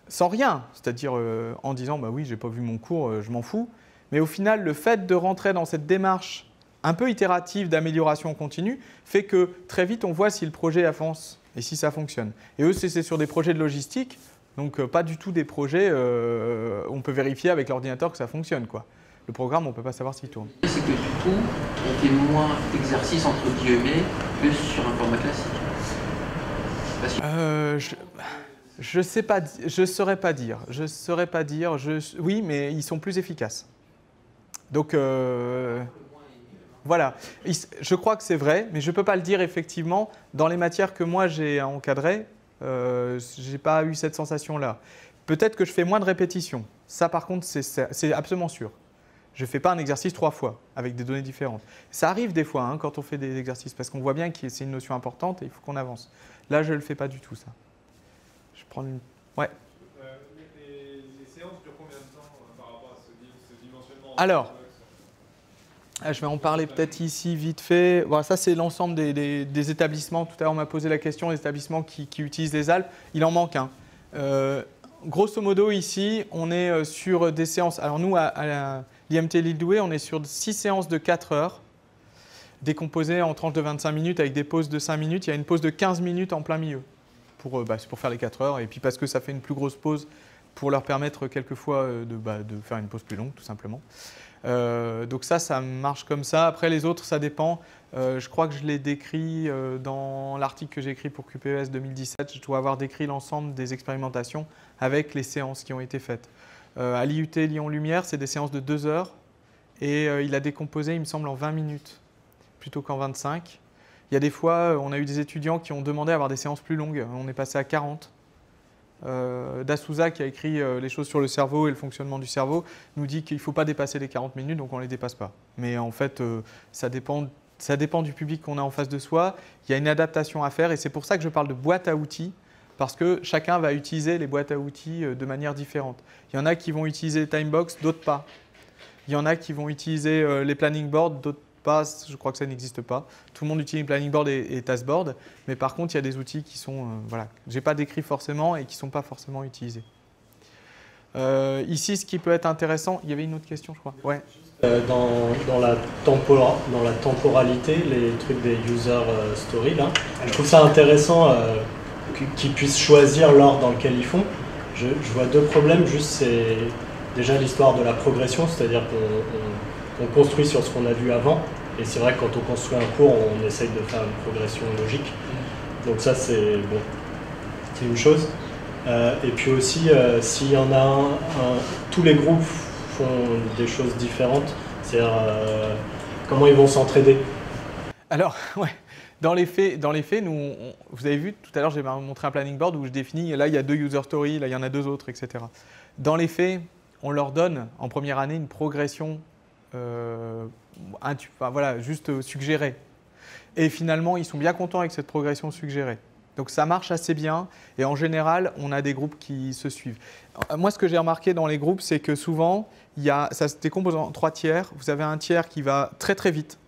S1: sans rien, c'est-à-dire euh, en disant bah oui, j'ai pas vu mon cours, euh, je m'en fous. Mais au final, le fait de rentrer dans cette démarche un peu itérative d'amélioration continue fait que très vite on voit si le projet avance et si ça fonctionne. Et eux, c'est sur des projets de logistique, donc euh, pas du tout des projets euh, où on peut vérifier avec l'ordinateur que ça fonctionne, quoi. Le programme, on ne peut pas savoir s'il tourne.
S5: C'est que du coup, on fait moins d'exercices entre guillemets que sur un format classique. Parce que...
S1: euh, je... Je sais pas, je saurais pas dire. Je saurais pas dire. Je, oui, mais ils sont plus efficaces. Donc euh, voilà. Je crois que c'est vrai, mais je peux pas le dire effectivement. Dans les matières que moi j'ai encadrées, euh, j'ai pas eu cette sensation-là. Peut-être que je fais moins de répétitions. Ça, par contre, c'est absolument sûr. Je fais pas un exercice trois fois avec des données différentes. Ça arrive des fois hein, quand on fait des exercices parce qu'on voit bien que c'est une notion importante et il faut qu'on avance. Là, je le fais pas du tout ça. Je prends une... Ouais.
S6: Euh, les, les séances durent combien de temps euh, par rapport à ce, ce dimensionnement?
S1: Alors, je vais en parler peut-être ici vite fait. Voilà, ça, c'est l'ensemble des, des, des établissements. Tout à l'heure, on m'a posé la question des établissements qui, qui utilisent les Alpes. Il en manque un. Euh, grosso modo, ici, on est sur des séances. Alors nous, à, à l'I M T Lille Douai, on est sur six séances de quatre heures, décomposées en tranches de vingt-cinq minutes avec des pauses de cinq minutes. Il y a une pause de quinze minutes en plein milieu. Pour, bah, pour faire les quatre heures, et puis parce que ça fait une plus grosse pause pour leur permettre quelquefois de, bah, de faire une pause plus longue, tout simplement. Euh, donc ça, ça marche comme ça. Après, les autres, ça dépend. Euh, je crois que je l'ai décrit euh, dans l'article que j'ai écrit pour Q P E S deux mille dix-sept. Je dois avoir décrit l'ensemble des expérimentations avec les séances qui ont été faites. Euh, à l'I U T Lyon-Lumière, c'est des séances de deux heures, et euh, il a décomposé, il me semble, en vingt minutes, plutôt qu'en vingt-cinq. Il y a des fois, on a eu des étudiants qui ont demandé à avoir des séances plus longues. On est passé à quarante. Euh, D'Assouza, qui a écrit euh, les choses sur le cerveau et le fonctionnement du cerveau, nous dit qu'il ne faut pas dépasser les quarante minutes, donc on ne les dépasse pas. Mais en fait, euh, ça dépend, ça dépend du public qu'on a en face de soi. Il y a une adaptation à faire, et c'est pour ça que je parle de boîte à outils, parce que chacun va utiliser les boîtes à outils euh, de manière différente. Il y en a qui vont utiliser Timebox, d'autres pas. Il y en a qui vont utiliser euh, les planning boards, d'autres pas, je crois que ça n'existe pas. Tout le monde utilise Planning Board et, et Taskboard, mais par contre, il y a des outils qui sont, euh, voilà, j'ai pas décrit forcément et qui ne sont pas forcément utilisés. Euh, ici, ce qui peut être intéressant, il y avait une autre question, je crois. Ouais.
S4: Euh, dans, dans, la tempora, dans la temporalité, les trucs des user euh, stories, là, je trouve ça intéressant euh, qu'ils puissent choisir l'ordre dans lequel ils font. Je, je vois deux problèmes, juste c'est déjà l'histoire de la progression, c'est-à-dire qu'on on construit sur ce qu'on a vu avant, et c'est vrai que quand on construit un cours, on essaye de faire une progression logique. Donc ça, c'est bon, c'est une chose. Euh, et puis aussi, euh, s'il y en a un, un, tous les groupes font des choses différentes, c'est-à-dire euh, comment ils vont s'entraider.
S1: Alors, ouais, dans les faits, dans les faits nous, on, vous avez vu, tout à l'heure, j'ai montré un planning board où je définis, là, il y a deux user stories, là, il y en a deux autres, et cetera. Dans les faits, on leur donne, en première année, une progression Euh, un, enfin, voilà, juste suggérée. Et finalement, ils sont bien contents avec cette progression suggérée. Donc ça marche assez bien, et en général, on a des groupes qui se suivent. Moi, ce que j'ai remarqué dans les groupes, c'est que souvent, il y a, ça se décompose en trois tiers. Vous avez un tiers qui va très très vite,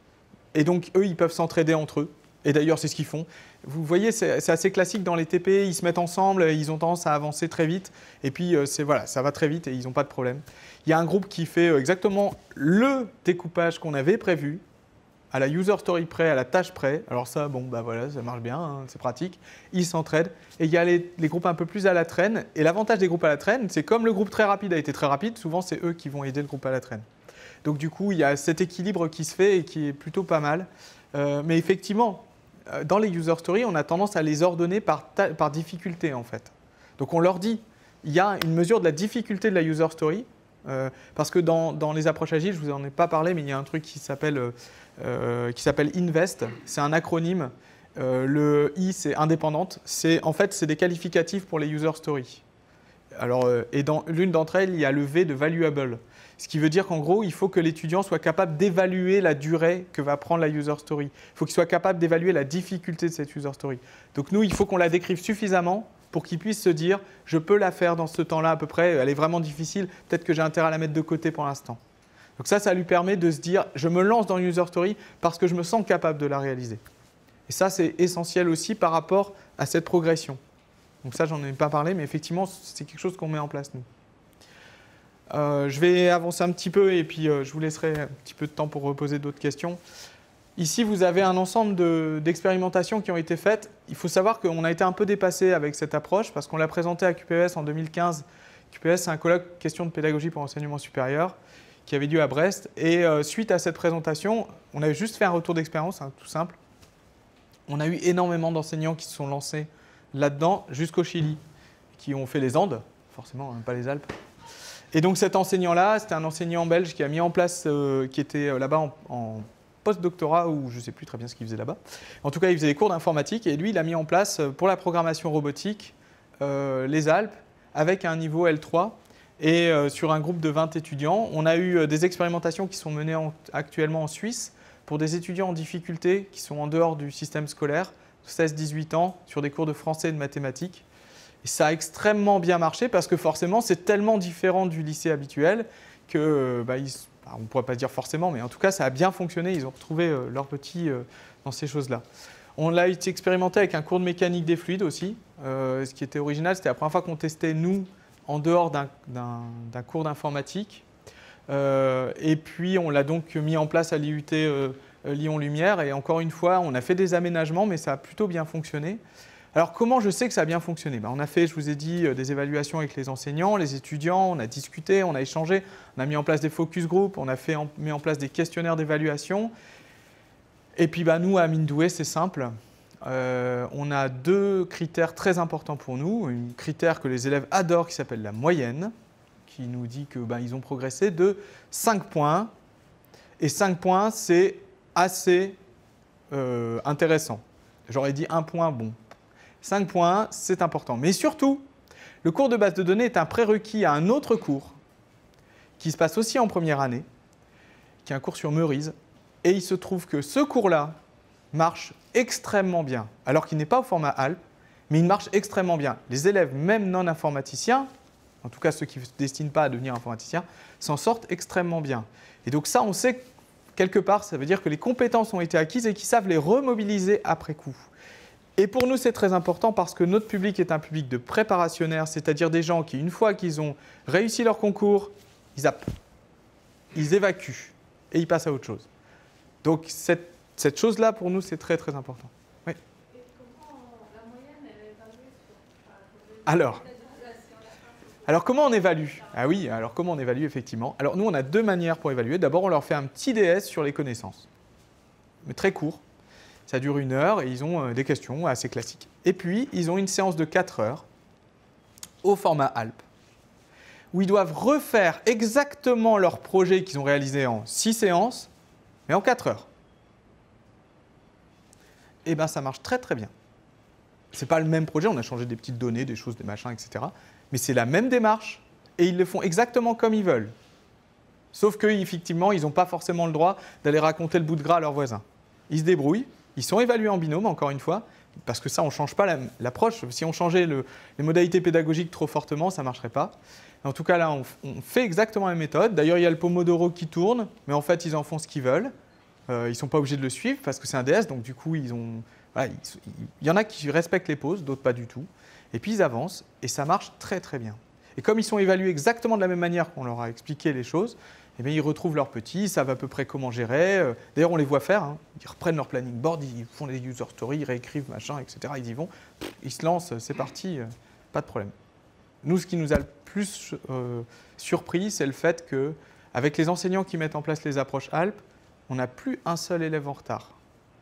S1: et donc eux, ils peuvent s'entraider entre eux. Et d'ailleurs, c'est ce qu'ils font. Vous voyez, c'est assez classique dans les T P, ils se mettent ensemble, ils ont tendance à avancer très vite, et puis c'est voilà, ça va très vite et ils n'ont pas de problème. Il y a un groupe qui fait exactement le découpage qu'on avait prévu, à la user story près, à la tâche près. Alors ça, bon, bah voilà, ça marche bien, hein, c'est pratique. Ils s'entraident. Et il y a les, les groupes un peu plus à la traîne. Et l'avantage des groupes à la traîne, c'est comme le groupe très rapide a été très rapide, souvent c'est eux qui vont aider le groupe à la traîne. Donc du coup, il y a cet équilibre qui se fait et qui est plutôt pas mal. Euh, mais effectivement, dans les user stories, on a tendance à les ordonner par, par difficulté en fait. Donc on leur dit, il y a une mesure de la difficulté de la user story, euh, parce que dans, dans les approches agiles, je ne vous en ai pas parlé, mais il y a un truc qui s'appelle euh, qui s'appelle INVEST, c'est un acronyme. Euh, le I, c'est indépendante, en fait, c'est des qualificatifs pour les user stories. Alors, euh, et dans l'une d'entre elles, il y a le V de valuable. Ce qui veut dire qu'en gros, il faut que l'étudiant soit capable d'évaluer la durée que va prendre la user story. Il faut qu'il soit capable d'évaluer la difficulté de cette user story. Donc nous, il faut qu'on la décrive suffisamment pour qu'il puisse se dire « je peux la faire dans ce temps-là à peu près, elle est vraiment difficile, peut-être que j'ai intérêt à la mettre de côté pour l'instant ». Donc ça, ça lui permet de se dire « je me lance dans une user story parce que je me sens capable de la réaliser ». Et ça, c'est essentiel aussi par rapport à cette progression. Donc ça, j'en ai pas parlé, mais effectivement, c'est quelque chose qu'on met en place, nous. Euh, je vais avancer un petit peu et puis euh, je vous laisserai un petit peu de temps pour reposer d'autres questions. Ici, vous avez un ensemble d'expérimentations qui ont été faites. Il faut savoir qu'on a été un peu dépassé avec cette approche parce qu'on l'a présenté à Q P E S en deux mille quinze. Q P E S, c'est un colloque question de pédagogie pour l'enseignement supérieur qui avait lieu à Brest. Et euh, suite à cette présentation, on a juste fait un retour d'expérience, hein, tout simple. On a eu énormément d'enseignants qui se sont lancés là-dedans jusqu'au Chili, qui ont fait les Andes, forcément, hein, pas les Alpes. Et donc cet enseignant-là, c'était un enseignant belge qui a mis en place, euh, qui était là-bas en, en post-doctorat, ou je ne sais plus très bien ce qu'il faisait là-bas. En tout cas, il faisait des cours d'informatique, et lui, il a mis en place, pour la programmation robotique, euh, les Alpes, avec un niveau L trois, et euh, sur un groupe de vingt étudiants. On a eu des expérimentations qui sont menées en, actuellement en Suisse, pour des étudiants en difficulté, qui sont en dehors du système scolaire, seize dix-huit ans, sur des cours de français et de mathématiques. Et ça a extrêmement bien marché parce que forcément, c'est tellement différent du lycée habituel que, bah, ils, on ne pourrait pas dire forcément, mais en tout cas, ça a bien fonctionné. Ils ont retrouvé euh, leur petit euh, dans ces choses-là. On l'a été expérimenté avec un cours de mécanique des fluides aussi. Euh, ce qui était original, c'était la première fois qu'on testait, nous, en dehors d'un cours d'informatique. Euh, et puis, on l'a donc mis en place à l'I U T euh, Lyon Lumière. Et encore une fois, on a fait des aménagements, mais ça a plutôt bien fonctionné. Alors, comment je sais que ça a bien fonctionné? Ben, on a fait, je vous ai dit, des évaluations avec les enseignants, les étudiants, on a discuté, on a échangé, on a mis en place des focus groups, on a fait en, mis en place des questionnaires d'évaluation. Et puis, ben, nous, à Mindoué, c'est simple. Euh, on a deux critères très importants pour nous. Un critère que les élèves adorent qui s'appelle la moyenne, qui nous dit qu'ils ben, ont progressé de cinq points. Et cinq points, c'est assez euh, intéressant. J'aurais dit un point, bon. cinq points, c'est important. Mais surtout, le cours de base de données est un prérequis à un autre cours qui se passe aussi en première année, qui est un cours sur Meurize. Et il se trouve que ce cours-là marche extrêmement bien, alors qu'il n'est pas au format Alpes, mais il marche extrêmement bien. Les élèves, même non informaticiens, en tout cas ceux qui ne se destinent pas à devenir informaticiens, s'en sortent extrêmement bien. Et donc ça, on sait que quelque part, ça veut dire que les compétences ont été acquises et qu'ils savent les remobiliser après coup. Et pour nous, c'est très important parce que notre public est un public de préparationnaires, c'est-à-dire des gens qui, une fois qu'ils ont réussi leur concours, ils zappent, ils évacuent et ils passent à autre chose. Donc cette, cette chose-là, pour nous, c'est très très important. Oui.
S7: Et comment la moyenne est évaluée sur...
S1: Alors, alors, comment on évalue? Ah oui, alors comment on évalue effectivement? Alors nous, on a deux manières pour évaluer. D'abord, on leur fait un petit D S sur les connaissances, mais très court. Ça dure une heure et ils ont des questions assez classiques. Et puis, ils ont une séance de quatre heures au format Alpes, où ils doivent refaire exactement leur projet qu'ils ont réalisé en six séances, mais en quatre heures. Et bien, ça marche très très bien. Ce n'est pas le même projet, on a changé des petites données, des choses, des machins, et cetera. Mais c'est la même démarche et ils le font exactement comme ils veulent. Sauf qu'effectivement, ils n'ont pas forcément le droit d'aller raconter le bout de gras à leurs voisins. Ils se débrouillent. Ils sont évalués en binôme, encore une fois, parce que ça, on ne change pas l'approche. Si on changeait le, les modalités pédagogiques trop fortement, ça ne marcherait pas. En tout cas, là, on, on fait exactement la méthode. D'ailleurs, il y a le Pomodoro qui tourne, mais en fait, ils en font ce qu'ils veulent. Euh, ils ne sont pas obligés de le suivre parce que c'est un D S, donc du coup, ils ont, voilà, ils, il y en a qui respectent les pauses, d'autres pas du tout. Et puis, ils avancent, et ça marche très, très bien. Et comme ils sont évalués exactement de la même manière qu'on leur a expliqué les choses, eh bien, ils retrouvent leurs petits, ils savent à peu près comment gérer. D'ailleurs, on les voit faire. Hein. Ils reprennent leur planning board, ils font des user stories, ils réécrivent, machin, et cetera. Ils y vont, ils se lancent, c'est parti, pas de problème. Nous, ce qui nous a le plus euh, surpris, c'est le fait qu'avec les enseignants qui mettent en place les approches Alpes, on n'a plus un seul élève en retard.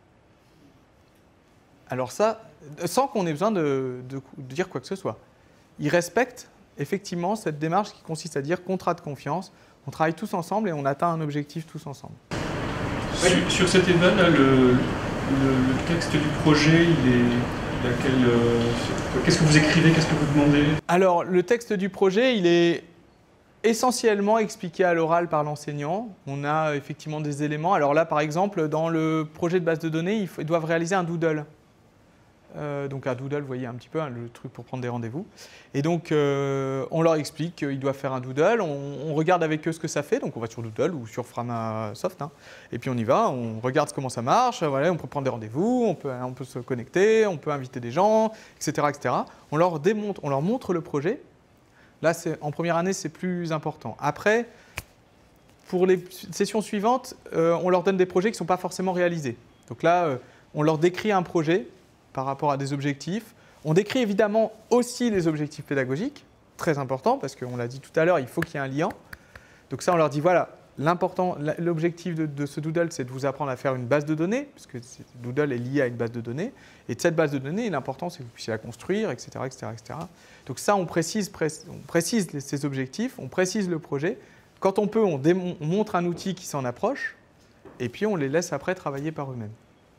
S1: Alors ça, sans qu'on ait besoin de, de, de dire quoi que ce soit. Ils respectent effectivement cette démarche qui consiste à dire contrat de confiance. On travaille tous ensemble et on atteint un objectif tous ensemble.
S2: Sur, sur cet éval, là, le, le, le texte du projet, il est, euh, qu'est-ce que vous écrivez, qu'est-ce que vous demandez?
S1: Alors, le texte du projet, il est essentiellement expliqué à l'oral par l'enseignant. On a effectivement des éléments. Alors là, par exemple, dans le projet de base de données, ils doivent réaliser un doodle. Euh, donc un doodle, vous voyez un petit peu hein, le truc pour prendre des rendez-vous. Et donc euh, on leur explique qu'ils doivent faire un doodle, on, on regarde avec eux ce que ça fait, donc on va sur Doodle ou sur Framasoft, hein, et puis on y va, on regarde comment ça marche, voilà, on peut prendre des rendez-vous, on peut, on peut se connecter, on peut inviter des gens, et cetera, et cetera. On leur démontre, on leur montre le projet. Là, en première année, c'est plus important. Après, pour les sessions suivantes, euh, on leur donne des projets qui ne sont pas forcément réalisés. Donc là, euh, on leur décrit un projet par rapport à des objectifs. On décrit évidemment aussi les objectifs pédagogiques, très important, parce qu'on l'a dit tout à l'heure, il faut qu'il y ait un lien. Donc ça, on leur dit, voilà, l'important, l'objectif de, de ce Doodle, c'est de vous apprendre à faire une base de données, parce que Doodle est lié à une base de données. Et de cette base de données, l'important, c'est que vous puissiez la construire, et cetera, et cetera, et cetera. Donc ça, on précise, on précise ces objectifs, on précise le projet. Quand on peut, on, démon, on montre un outil qui s'en approche, et puis on les laisse après travailler par eux-mêmes.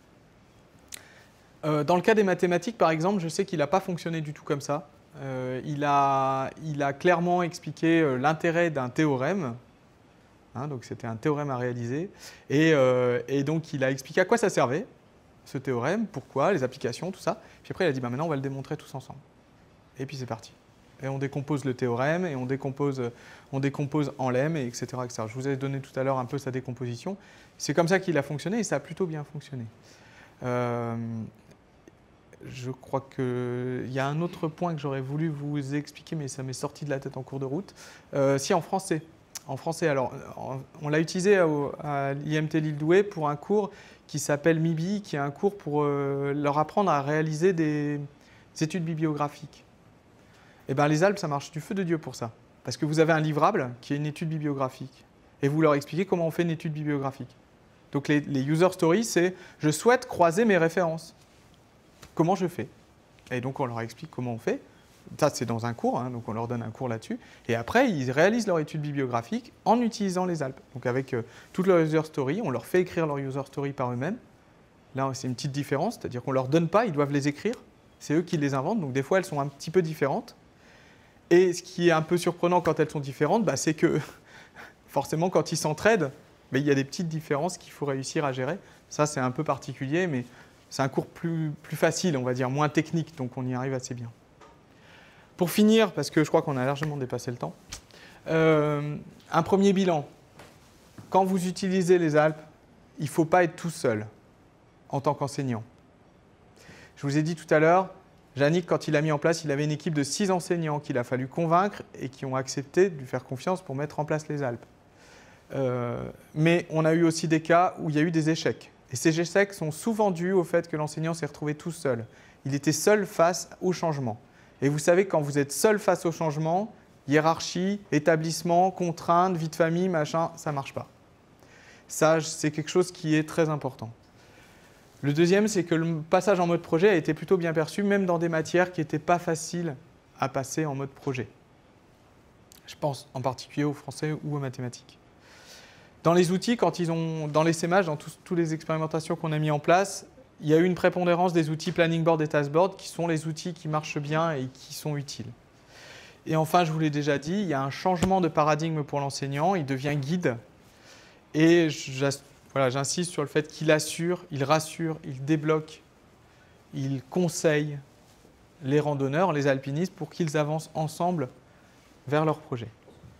S1: Euh, dans le cas des mathématiques, par exemple, je sais qu'il n'a pas fonctionné du tout comme ça. Euh, il, a, il a clairement expliqué euh, l'intérêt d'un théorème. Hein, donc c'était un théorème à réaliser. Et, euh, et donc il a expliqué à quoi ça servait, ce théorème, pourquoi, les applications, tout ça. Puis après il a dit, bah, maintenant on va le démontrer tous ensemble. Et puis c'est parti. Et on décompose le théorème, et on décompose, on décompose en lemme, et etc., et cetera. Je vous ai donné tout à l'heure un peu sa décomposition. C'est comme ça qu'il a fonctionné, et ça a plutôt bien fonctionné. Euh, Je crois qu'il y a un autre point que j'aurais voulu vous expliquer, mais ça m'est sorti de la tête en cours de route. Euh, si, en français. En français, alors, on l'a utilisé à, à l'I M T Lille Douai pour un cours qui s'appelle M I B I, qui est un cours pour euh, leur apprendre à réaliser des, des études bibliographiques. Et bien, les Alpes, ça marche du feu de Dieu pour ça. Parce que vous avez un livrable qui est une étude bibliographique. Et vous leur expliquez comment on fait une étude bibliographique. Donc, les, les user stories, c'est « je souhaite croiser mes références ». Comment je fais? Et donc, on leur explique comment on fait. Ça, c'est dans un cours, hein, donc on leur donne un cours là-dessus. Et après, ils réalisent leur étude bibliographique en utilisant les Alpes. Donc, avec euh, toute leur user story, on leur fait écrire leur user story par eux-mêmes. Là, c'est une petite différence, c'est-à-dire qu'on ne leur donne pas, ils doivent les écrire. C'est eux qui les inventent, donc des fois, elles sont un petit peu différentes. Et ce qui est un peu surprenant quand elles sont différentes, bah, c'est que forcément, quand ils s'entraident, bah, il y a des petites différences qu'il faut réussir à gérer. Ça, c'est un peu particulier, mais c'est un cours plus, plus facile, on va dire, moins technique, donc on y arrive assez bien. Pour finir, parce que je crois qu'on a largement dépassé le temps, euh, un premier bilan. Quand vous utilisez les Alpes, il ne faut pas être tout seul en tant qu'enseignant. Je vous ai dit tout à l'heure, Yannick, quand il a mis en place, il avait une équipe de six enseignants qu'il a fallu convaincre et qui ont accepté de lui faire confiance pour mettre en place les Alpes. Euh, mais on a eu aussi des cas où il y a eu des échecs. Et ces échecs sont souvent dus au fait que l'enseignant s'est retrouvé tout seul. Il était seul face au changement. Et vous savez, quand vous êtes seul face au changement, hiérarchie, établissement, contraintes, vie de famille, machin, ça ne marche pas. Ça, c'est quelque chose qui est très important. Le deuxième, c'est que le passage en mode projet a été plutôt bien perçu, même dans des matières qui n'étaient pas faciles à passer en mode projet. Je pense en particulier au français ou aux mathématiques. Dans les outils, quand ils ont, dans les l'essaimage, dans toutes les expérimentations qu'on a mis en place, il y a eu une prépondérance des outils Planning Board et Task Board qui sont les outils qui marchent bien et qui sont utiles. Et enfin, je vous l'ai déjà dit, il y a un changement de paradigme pour l'enseignant, il devient guide. Et voilà, j'insiste sur le fait qu'il assure, il rassure, il débloque, il conseille les randonneurs, les alpinistes pour qu'ils avancent ensemble vers leur projet.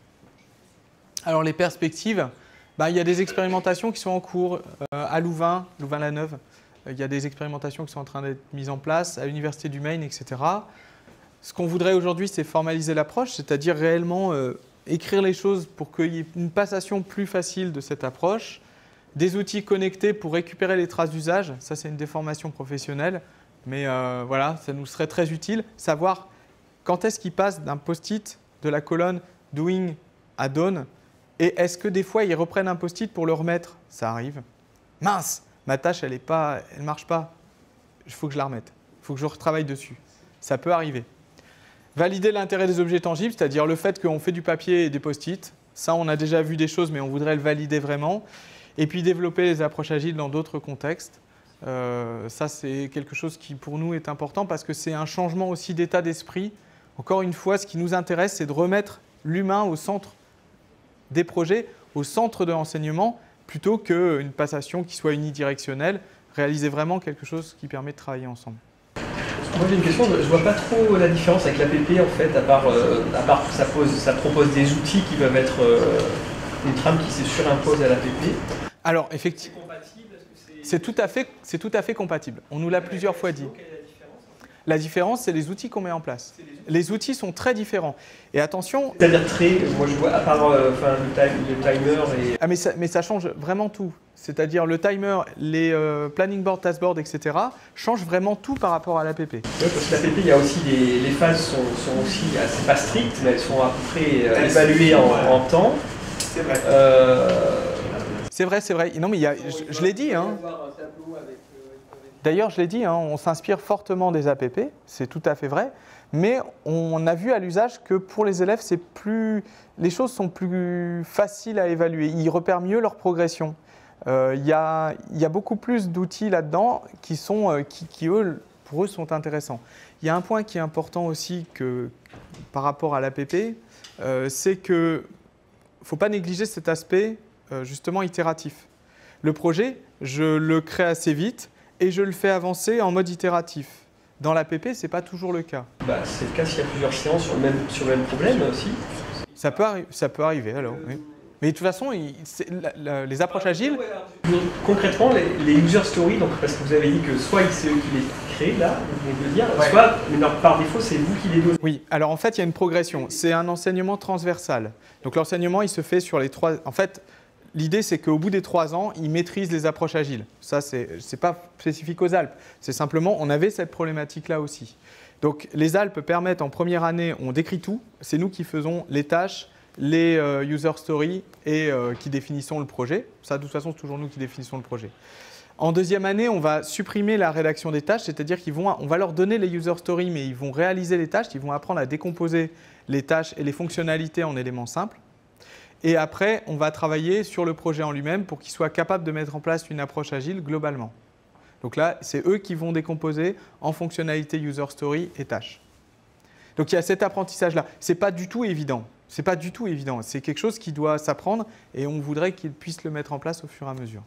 S1: Alors les perspectives, bah, il y a des expérimentations qui sont en cours euh, à Louvain, Louvain-la-Neuve. Il y a des expérimentations qui sont en train d'être mises en place à l'Université du Maine, et cetera. Ce qu'on voudrait aujourd'hui, c'est formaliser l'approche, c'est-à-dire réellement euh, écrire les choses pour qu'il y ait une passation plus facile de cette approche, des outils connectés pour récupérer les traces d'usage, ça c'est une déformation professionnelle, mais euh, voilà, ça nous serait très utile, savoir quand est-ce qu'il passe d'un post-it de la colonne doing à done, et est-ce que des fois ils reprennent un post-it pour le remettre? Ça arrive. Mince, ma tâche elle est pas, elle marche pas, il faut que je la remette, il faut que je retravaille dessus, ça peut arriver. Valider l'intérêt des objets tangibles, c'est-à-dire le fait qu'on fait du papier et des post-it, ça on a déjà vu des choses mais on voudrait le valider vraiment. Et puis développer les approches agiles dans d'autres contextes. Euh, ça, c'est quelque chose qui, pour nous, est important parce que c'est un changement aussi d'état d'esprit. Encore une fois, ce qui nous intéresse, c'est de remettre l'humain au centre des projets, au centre de l'enseignement, plutôt qu'une passation qui soit unidirectionnelle, réaliser vraiment quelque chose qui permet de travailler ensemble.
S8: Moi j'ai une question, je vois pas trop la différence avec l'A P P en fait, à part, euh, à part que ça, pose, ça propose des outils qui peuvent être euh, une trame qui se surimpose à l'A P P.
S1: Alors effectivement, c'est tout, tout à fait compatible. On nous l'a plusieurs fois dit. La différence, c'est les outils qu'on met en place. Les outils sont très différents. Et attention...
S8: C'est-à-dire très, moi je vois, à part euh, enfin, le, time, le timer et...
S1: Ah mais ça, mais ça change vraiment tout. C'est-à-dire le timer, les euh, planning board, task board, et cetera changent vraiment tout par rapport à l'A P P.
S8: Oui, parce que l'A P P, il y a aussi les, les phases sont, sont aussi assez pas strictes, mais elles sont à peu près euh, évaluées en, en temps.
S1: C'est vrai.
S8: Euh...
S1: C'est vrai, c'est vrai. Non mais il y a, je, je l'ai dit. Hein. D'ailleurs, je l'ai dit, hein, on s'inspire fortement des A P P, c'est tout à fait vrai, mais on a vu à l'usage que pour les élèves, c'est plus, les choses sont plus faciles à évaluer. Ils repèrent mieux leur progression. Euh, y a, y a beaucoup plus d'outils là-dedans qui, sont, euh, qui, qui, eux, pour eux, sont intéressants. Il y a un point qui est important aussi que, par rapport à l'A P P, euh, c'est qu'il ne faut pas négliger cet aspect euh, justement itératif. Le projet, je le crée assez vite, et je le fais avancer en mode itératif. Dans l'A P P, ce n'est pas toujours le cas.
S8: Bah, c'est le cas s'il y a plusieurs séances sur le même, sur le même problème aussi.
S1: Ça peut, ça peut arriver alors, oui. Mais de toute façon, il, la, la, les approches agiles...
S8: Donc, concrètement, les, les user stories, donc, parce que vous avez dit que soit c'est eux qui les créent, là, vous venez de le dire, ouais. soit, mais par défaut, c'est vous qui les donnez.
S1: Oui, alors en fait, il y a une progression. C'est un enseignement transversal. Donc l'enseignement, il se fait sur les trois... En fait, l'idée, c'est qu'au bout des trois ans, ils maîtrisent les approches agiles. Ça, ce n'est pas spécifique aux Alpes. C'est simplement, on avait cette problématique-là aussi. Donc, les Alpes permettent, en première année, on décrit tout. C'est nous qui faisons les tâches, les euh, user stories et euh, qui définissons le projet. Ça, de toute façon, c'est toujours nous qui définissons le projet. En deuxième année, on va supprimer la rédaction des tâches, c'est-à-dire qu'on va leur donner les user stories, mais ils vont réaliser les tâches, ils vont apprendre à décomposer les tâches et les fonctionnalités en éléments simples. Et après, on va travailler sur le projet en lui-même pour qu'il soit capable de mettre en place une approche agile globalement. Donc là, c'est eux qui vont décomposer en fonctionnalités user story et tâches. Donc il y a cet apprentissage-là. Ce n'est pas du tout évident. C'est pas du tout évident. C'est quelque chose qui doit s'apprendre et on voudrait qu'ils puissent le mettre en place au fur et à mesure.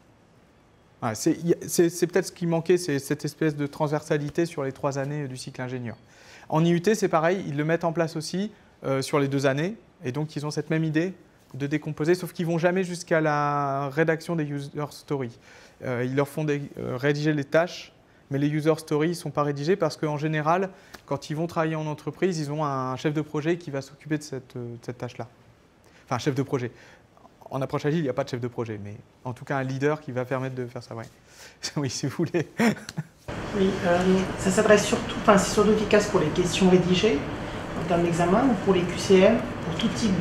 S1: Voilà, c'est peut-être ce qui manquait, c'est cette espèce de transversalité sur les trois années du cycle ingénieur. En I U T, c'est pareil, ils le mettent en place aussi euh, sur les deux années. Et donc, ils ont cette même idée de décomposer, sauf qu'ils ne vont jamais jusqu'à la rédaction des user stories. Euh, ils leur font des, euh, rédiger les tâches, mais les user stories ne sont pas rédigés parce qu'en général, quand ils vont travailler en entreprise, ils ont un chef de projet qui va s'occuper de cette, de cette tâche-là. Enfin, un chef de projet. En approche agile, il n'y a pas de chef de projet, mais en tout cas, un leader qui va permettre de faire ça. Ouais. Oui, si vous voulez.
S9: Oui, euh, ça s'adresse surtout, enfin, c'est surtout efficace pour les questions rédigées en termes d'examen ou pour les Q C M, pour tout type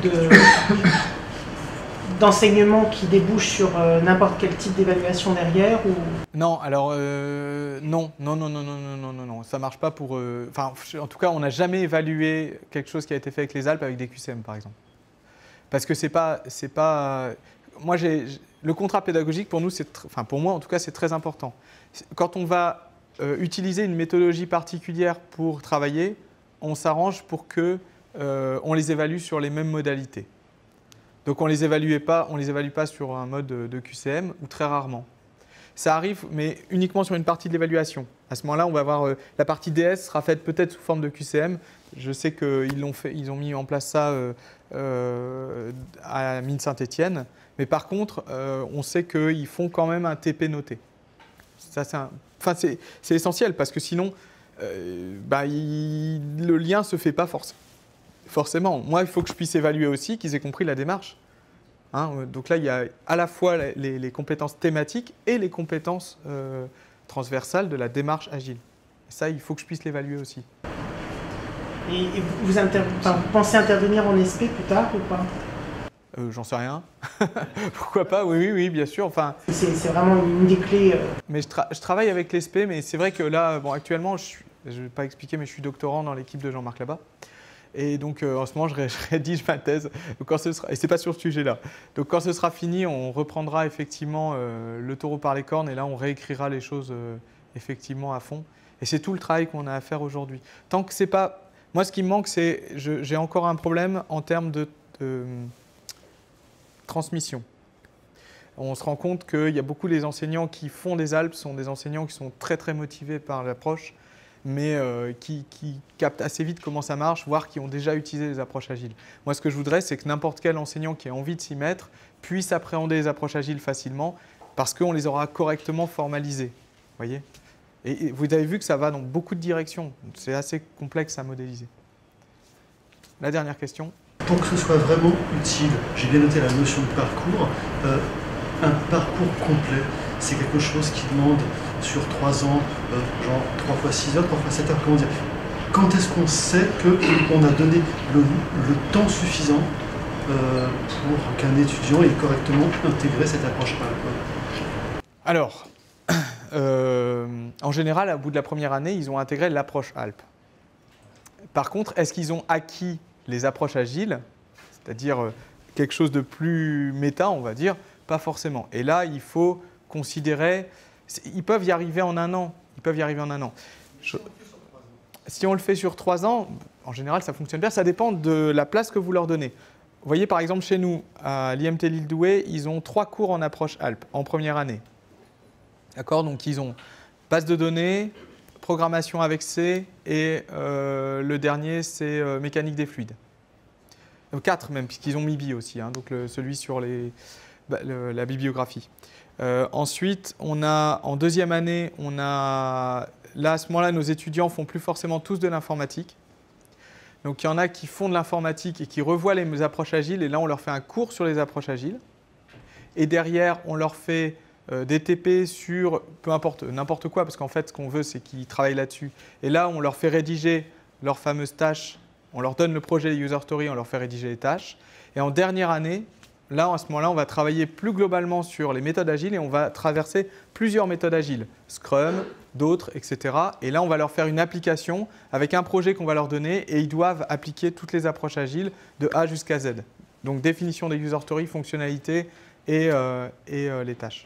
S9: d'enseignement qui débouche sur euh, n'importe quel type d'évaluation derrière ou...
S1: Non, alors euh, non, non, non, non, non, non, non, non, non, ça marche pas pour... Euh, enfin, en tout cas, on n'a jamais évalué quelque chose qui a été fait avec les Alpes avec des Q C M, par exemple. Parce que c'est pas... c'est pas moi, j'ai le contrat pédagogique, pour nous, c'est... Enfin, pour moi, en tout cas, c'est très important. Quand on va euh, utiliser une méthodologie particulière pour travailler, on s'arrange pour que euh, on les évalue sur les mêmes modalités. Donc on les évaluait pas, on les évalue pas sur un mode de Q C M ou très rarement. Ça arrive, mais uniquement sur une partie de l'évaluation. À ce moment-là, on va voir euh, la partie D S sera faite peut-être sous forme de Q C M. Je sais qu'ils l'ont fait, ils ont mis en place ça euh, euh, à Mines Saint-Étienne. Mais par contre, euh, on sait qu'ils font quand même un T P noté. Ça, c'est, un... enfin, c'est, c'est essentiel parce que sinon, euh, bah, il... le lien ne se fait pas forcément. Forcément. Moi, il faut que je puisse évaluer aussi qu'ils aient compris la démarche. Hein, donc là, il y a à la fois les, les compétences thématiques et les compétences euh, transversales de la démarche agile. Et ça, il faut que je puisse l'évaluer aussi.
S9: Et, et vous, inter... enfin, vous pensez intervenir en S P plus tard ou pas?
S1: Euh, J'en sais rien. Pourquoi pas? Oui, oui, oui, bien sûr. Enfin,
S9: c'est vraiment une des clés. Euh...
S1: Mais je, tra je travaille avec l'E S P, mais c'est vrai que là, bon, actuellement, je ne vais pas expliquer, mais je suis doctorant dans l'équipe de Jean-Marc Labat. Et donc, euh, en ce moment, je, ré je rédige ma thèse. Donc, quand ce sera, et ce n'est pas sur ce sujet-là. Donc, quand ce sera fini, on reprendra effectivement euh, le taureau par les cornes et là, on réécrira les choses euh, effectivement à fond. Et c'est tout le travail qu'on a à faire aujourd'hui. Tant que c'est pas... Moi, ce qui me manque, c'est... J'ai encore un problème en termes de, de transmission. On se rend compte qu'il y a beaucoup des enseignants qui font des Alpes sont des enseignants qui sont très, très motivés par l'approche, mais euh, qui, qui captent assez vite comment ça marche, voire qui ont déjà utilisé les approches agiles. Moi, ce que je voudrais, c'est que n'importe quel enseignant qui a envie de s'y mettre puisse appréhender les approches agiles facilement, parce qu'on les aura correctement formalisées. Voyez ? Et, et vous avez vu que ça va dans beaucoup de directions. C'est assez complexe à modéliser. La dernière question.
S10: Pour que ce soit vraiment utile, j'ai bien noté la notion de parcours. Euh, un parcours complet, c'est quelque chose qui demande sur trois ans, euh, genre trois fois six heures, trois fois sept heures, comment dire. Quand est-ce qu'on sait qu'on a donné le, le temps suffisant euh, pour qu'un étudiant ait correctement intégré cette approche ALP?
S1: Alors, euh, en général, au bout de la première année, ils ont intégré l'approche A L P. Par contre, est-ce qu'ils ont acquis les approches agiles, c'est-à-dire quelque chose de plus méta, on va dire? Pas forcément. Et là, il faut considérer... Ils peuvent y arriver en un an. Ils peuvent y arriver en un an. Je... Si on le fait sur trois ans, en général, ça fonctionne bien. Ça dépend de la place que vous leur donnez. Vous voyez, par exemple, chez nous, à l'I M T Lille-Douai, ils ont trois cours en approche A L P en première année. D'accord? Donc, ils ont base de données, programmation avec C et euh, le dernier, c'est euh, mécanique des fluides. Donc, quatre même, puisqu'ils ont MIBI aussi, hein, donc le, celui sur les, bah, le, la bibliographie. Euh, ensuite, on a, en deuxième année, on a, là, à ce moment-là, nos étudiants font plus forcément tous de l'informatique. Donc, il y en a qui font de l'informatique et qui revoient les approches agiles, et là, on leur fait un cours sur les approches agiles. Et derrière, on leur fait euh, des T P sur peu importe, n'importe quoi, parce qu'en fait, ce qu'on veut, c'est qu'ils travaillent là-dessus. Et là, on leur fait rédiger leurs fameuses tâches. On leur donne le projet, les user stories, on leur fait rédiger les tâches. Et en dernière année, là, à ce moment-là, on va travailler plus globalement sur les méthodes agiles et on va traverser plusieurs méthodes agiles, Scrum, d'autres, et cetera. Et là, on va leur faire une application avec un projet qu'on va leur donner et ils doivent appliquer toutes les approches agiles de A jusqu'à Z. Donc, définition des user stories, fonctionnalités et, euh, et euh, les tâches.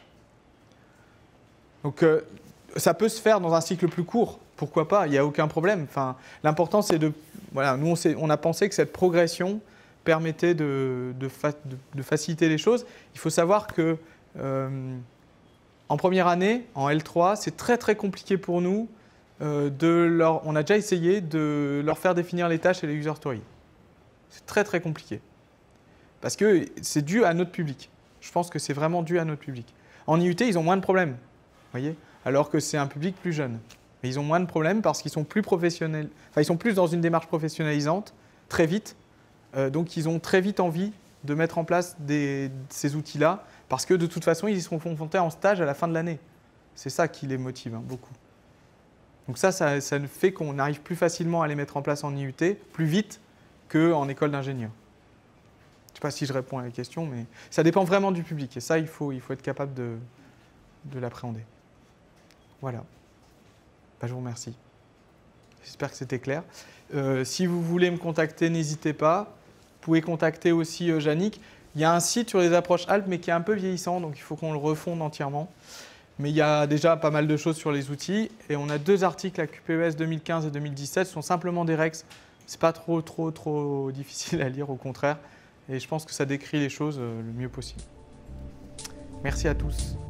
S1: Donc, euh, ça peut se faire dans un cycle plus court. Pourquoi pas? Il n'y a aucun problème. Enfin, l'important, c'est de... Voilà, nous, on, on a pensé que cette progression permettait de, de, fa de, de faciliter les choses. Il faut savoir que euh, en première année, en L trois, c'est très très compliqué pour nous. Euh, de leur, on a déjà essayé de leur faire définir les tâches et les user stories. C'est très très compliqué. Parce que c'est dû à notre public. Je pense que c'est vraiment dû à notre public. En I U T, ils ont moins de problèmes, voyez, alors que c'est un public plus jeune. Mais ils ont moins de problèmes parce qu'ils sont plus professionnels. Enfin, ils sont plus dans une démarche professionnalisante, très vite. Euh, donc, ils ont très vite envie de mettre en place des, ces outils-là parce que de toute façon, ils y seront confrontés en stage à la fin de l'année. C'est ça qui les motive, hein, beaucoup. Donc ça, ça, ça fait qu'on arrive plus facilement à les mettre en place en I U T, plus vite qu'en école d'ingénieur. Je ne sais pas si je réponds à la question, mais ça dépend vraiment du public. Et ça, il faut, il faut être capable de, de l'appréhender. Voilà. Ben, je vous remercie. J'espère que c'était clair. Euh, si vous voulez me contacter, n'hésitez pas. Vous pouvez contacter aussi euh, Yannick. Il y a un site sur les approches A L P, mais qui est un peu vieillissant, donc il faut qu'on le refonde entièrement. Mais il y a déjà pas mal de choses sur les outils. Et on a deux articles à Q P E S deux mille quinze et deux mille dix-sept. Ce sont simplement des rex. Ce n'est pas trop, trop, trop difficile à lire, au contraire. Et je pense que ça décrit les choses euh, le mieux possible. Merci à tous.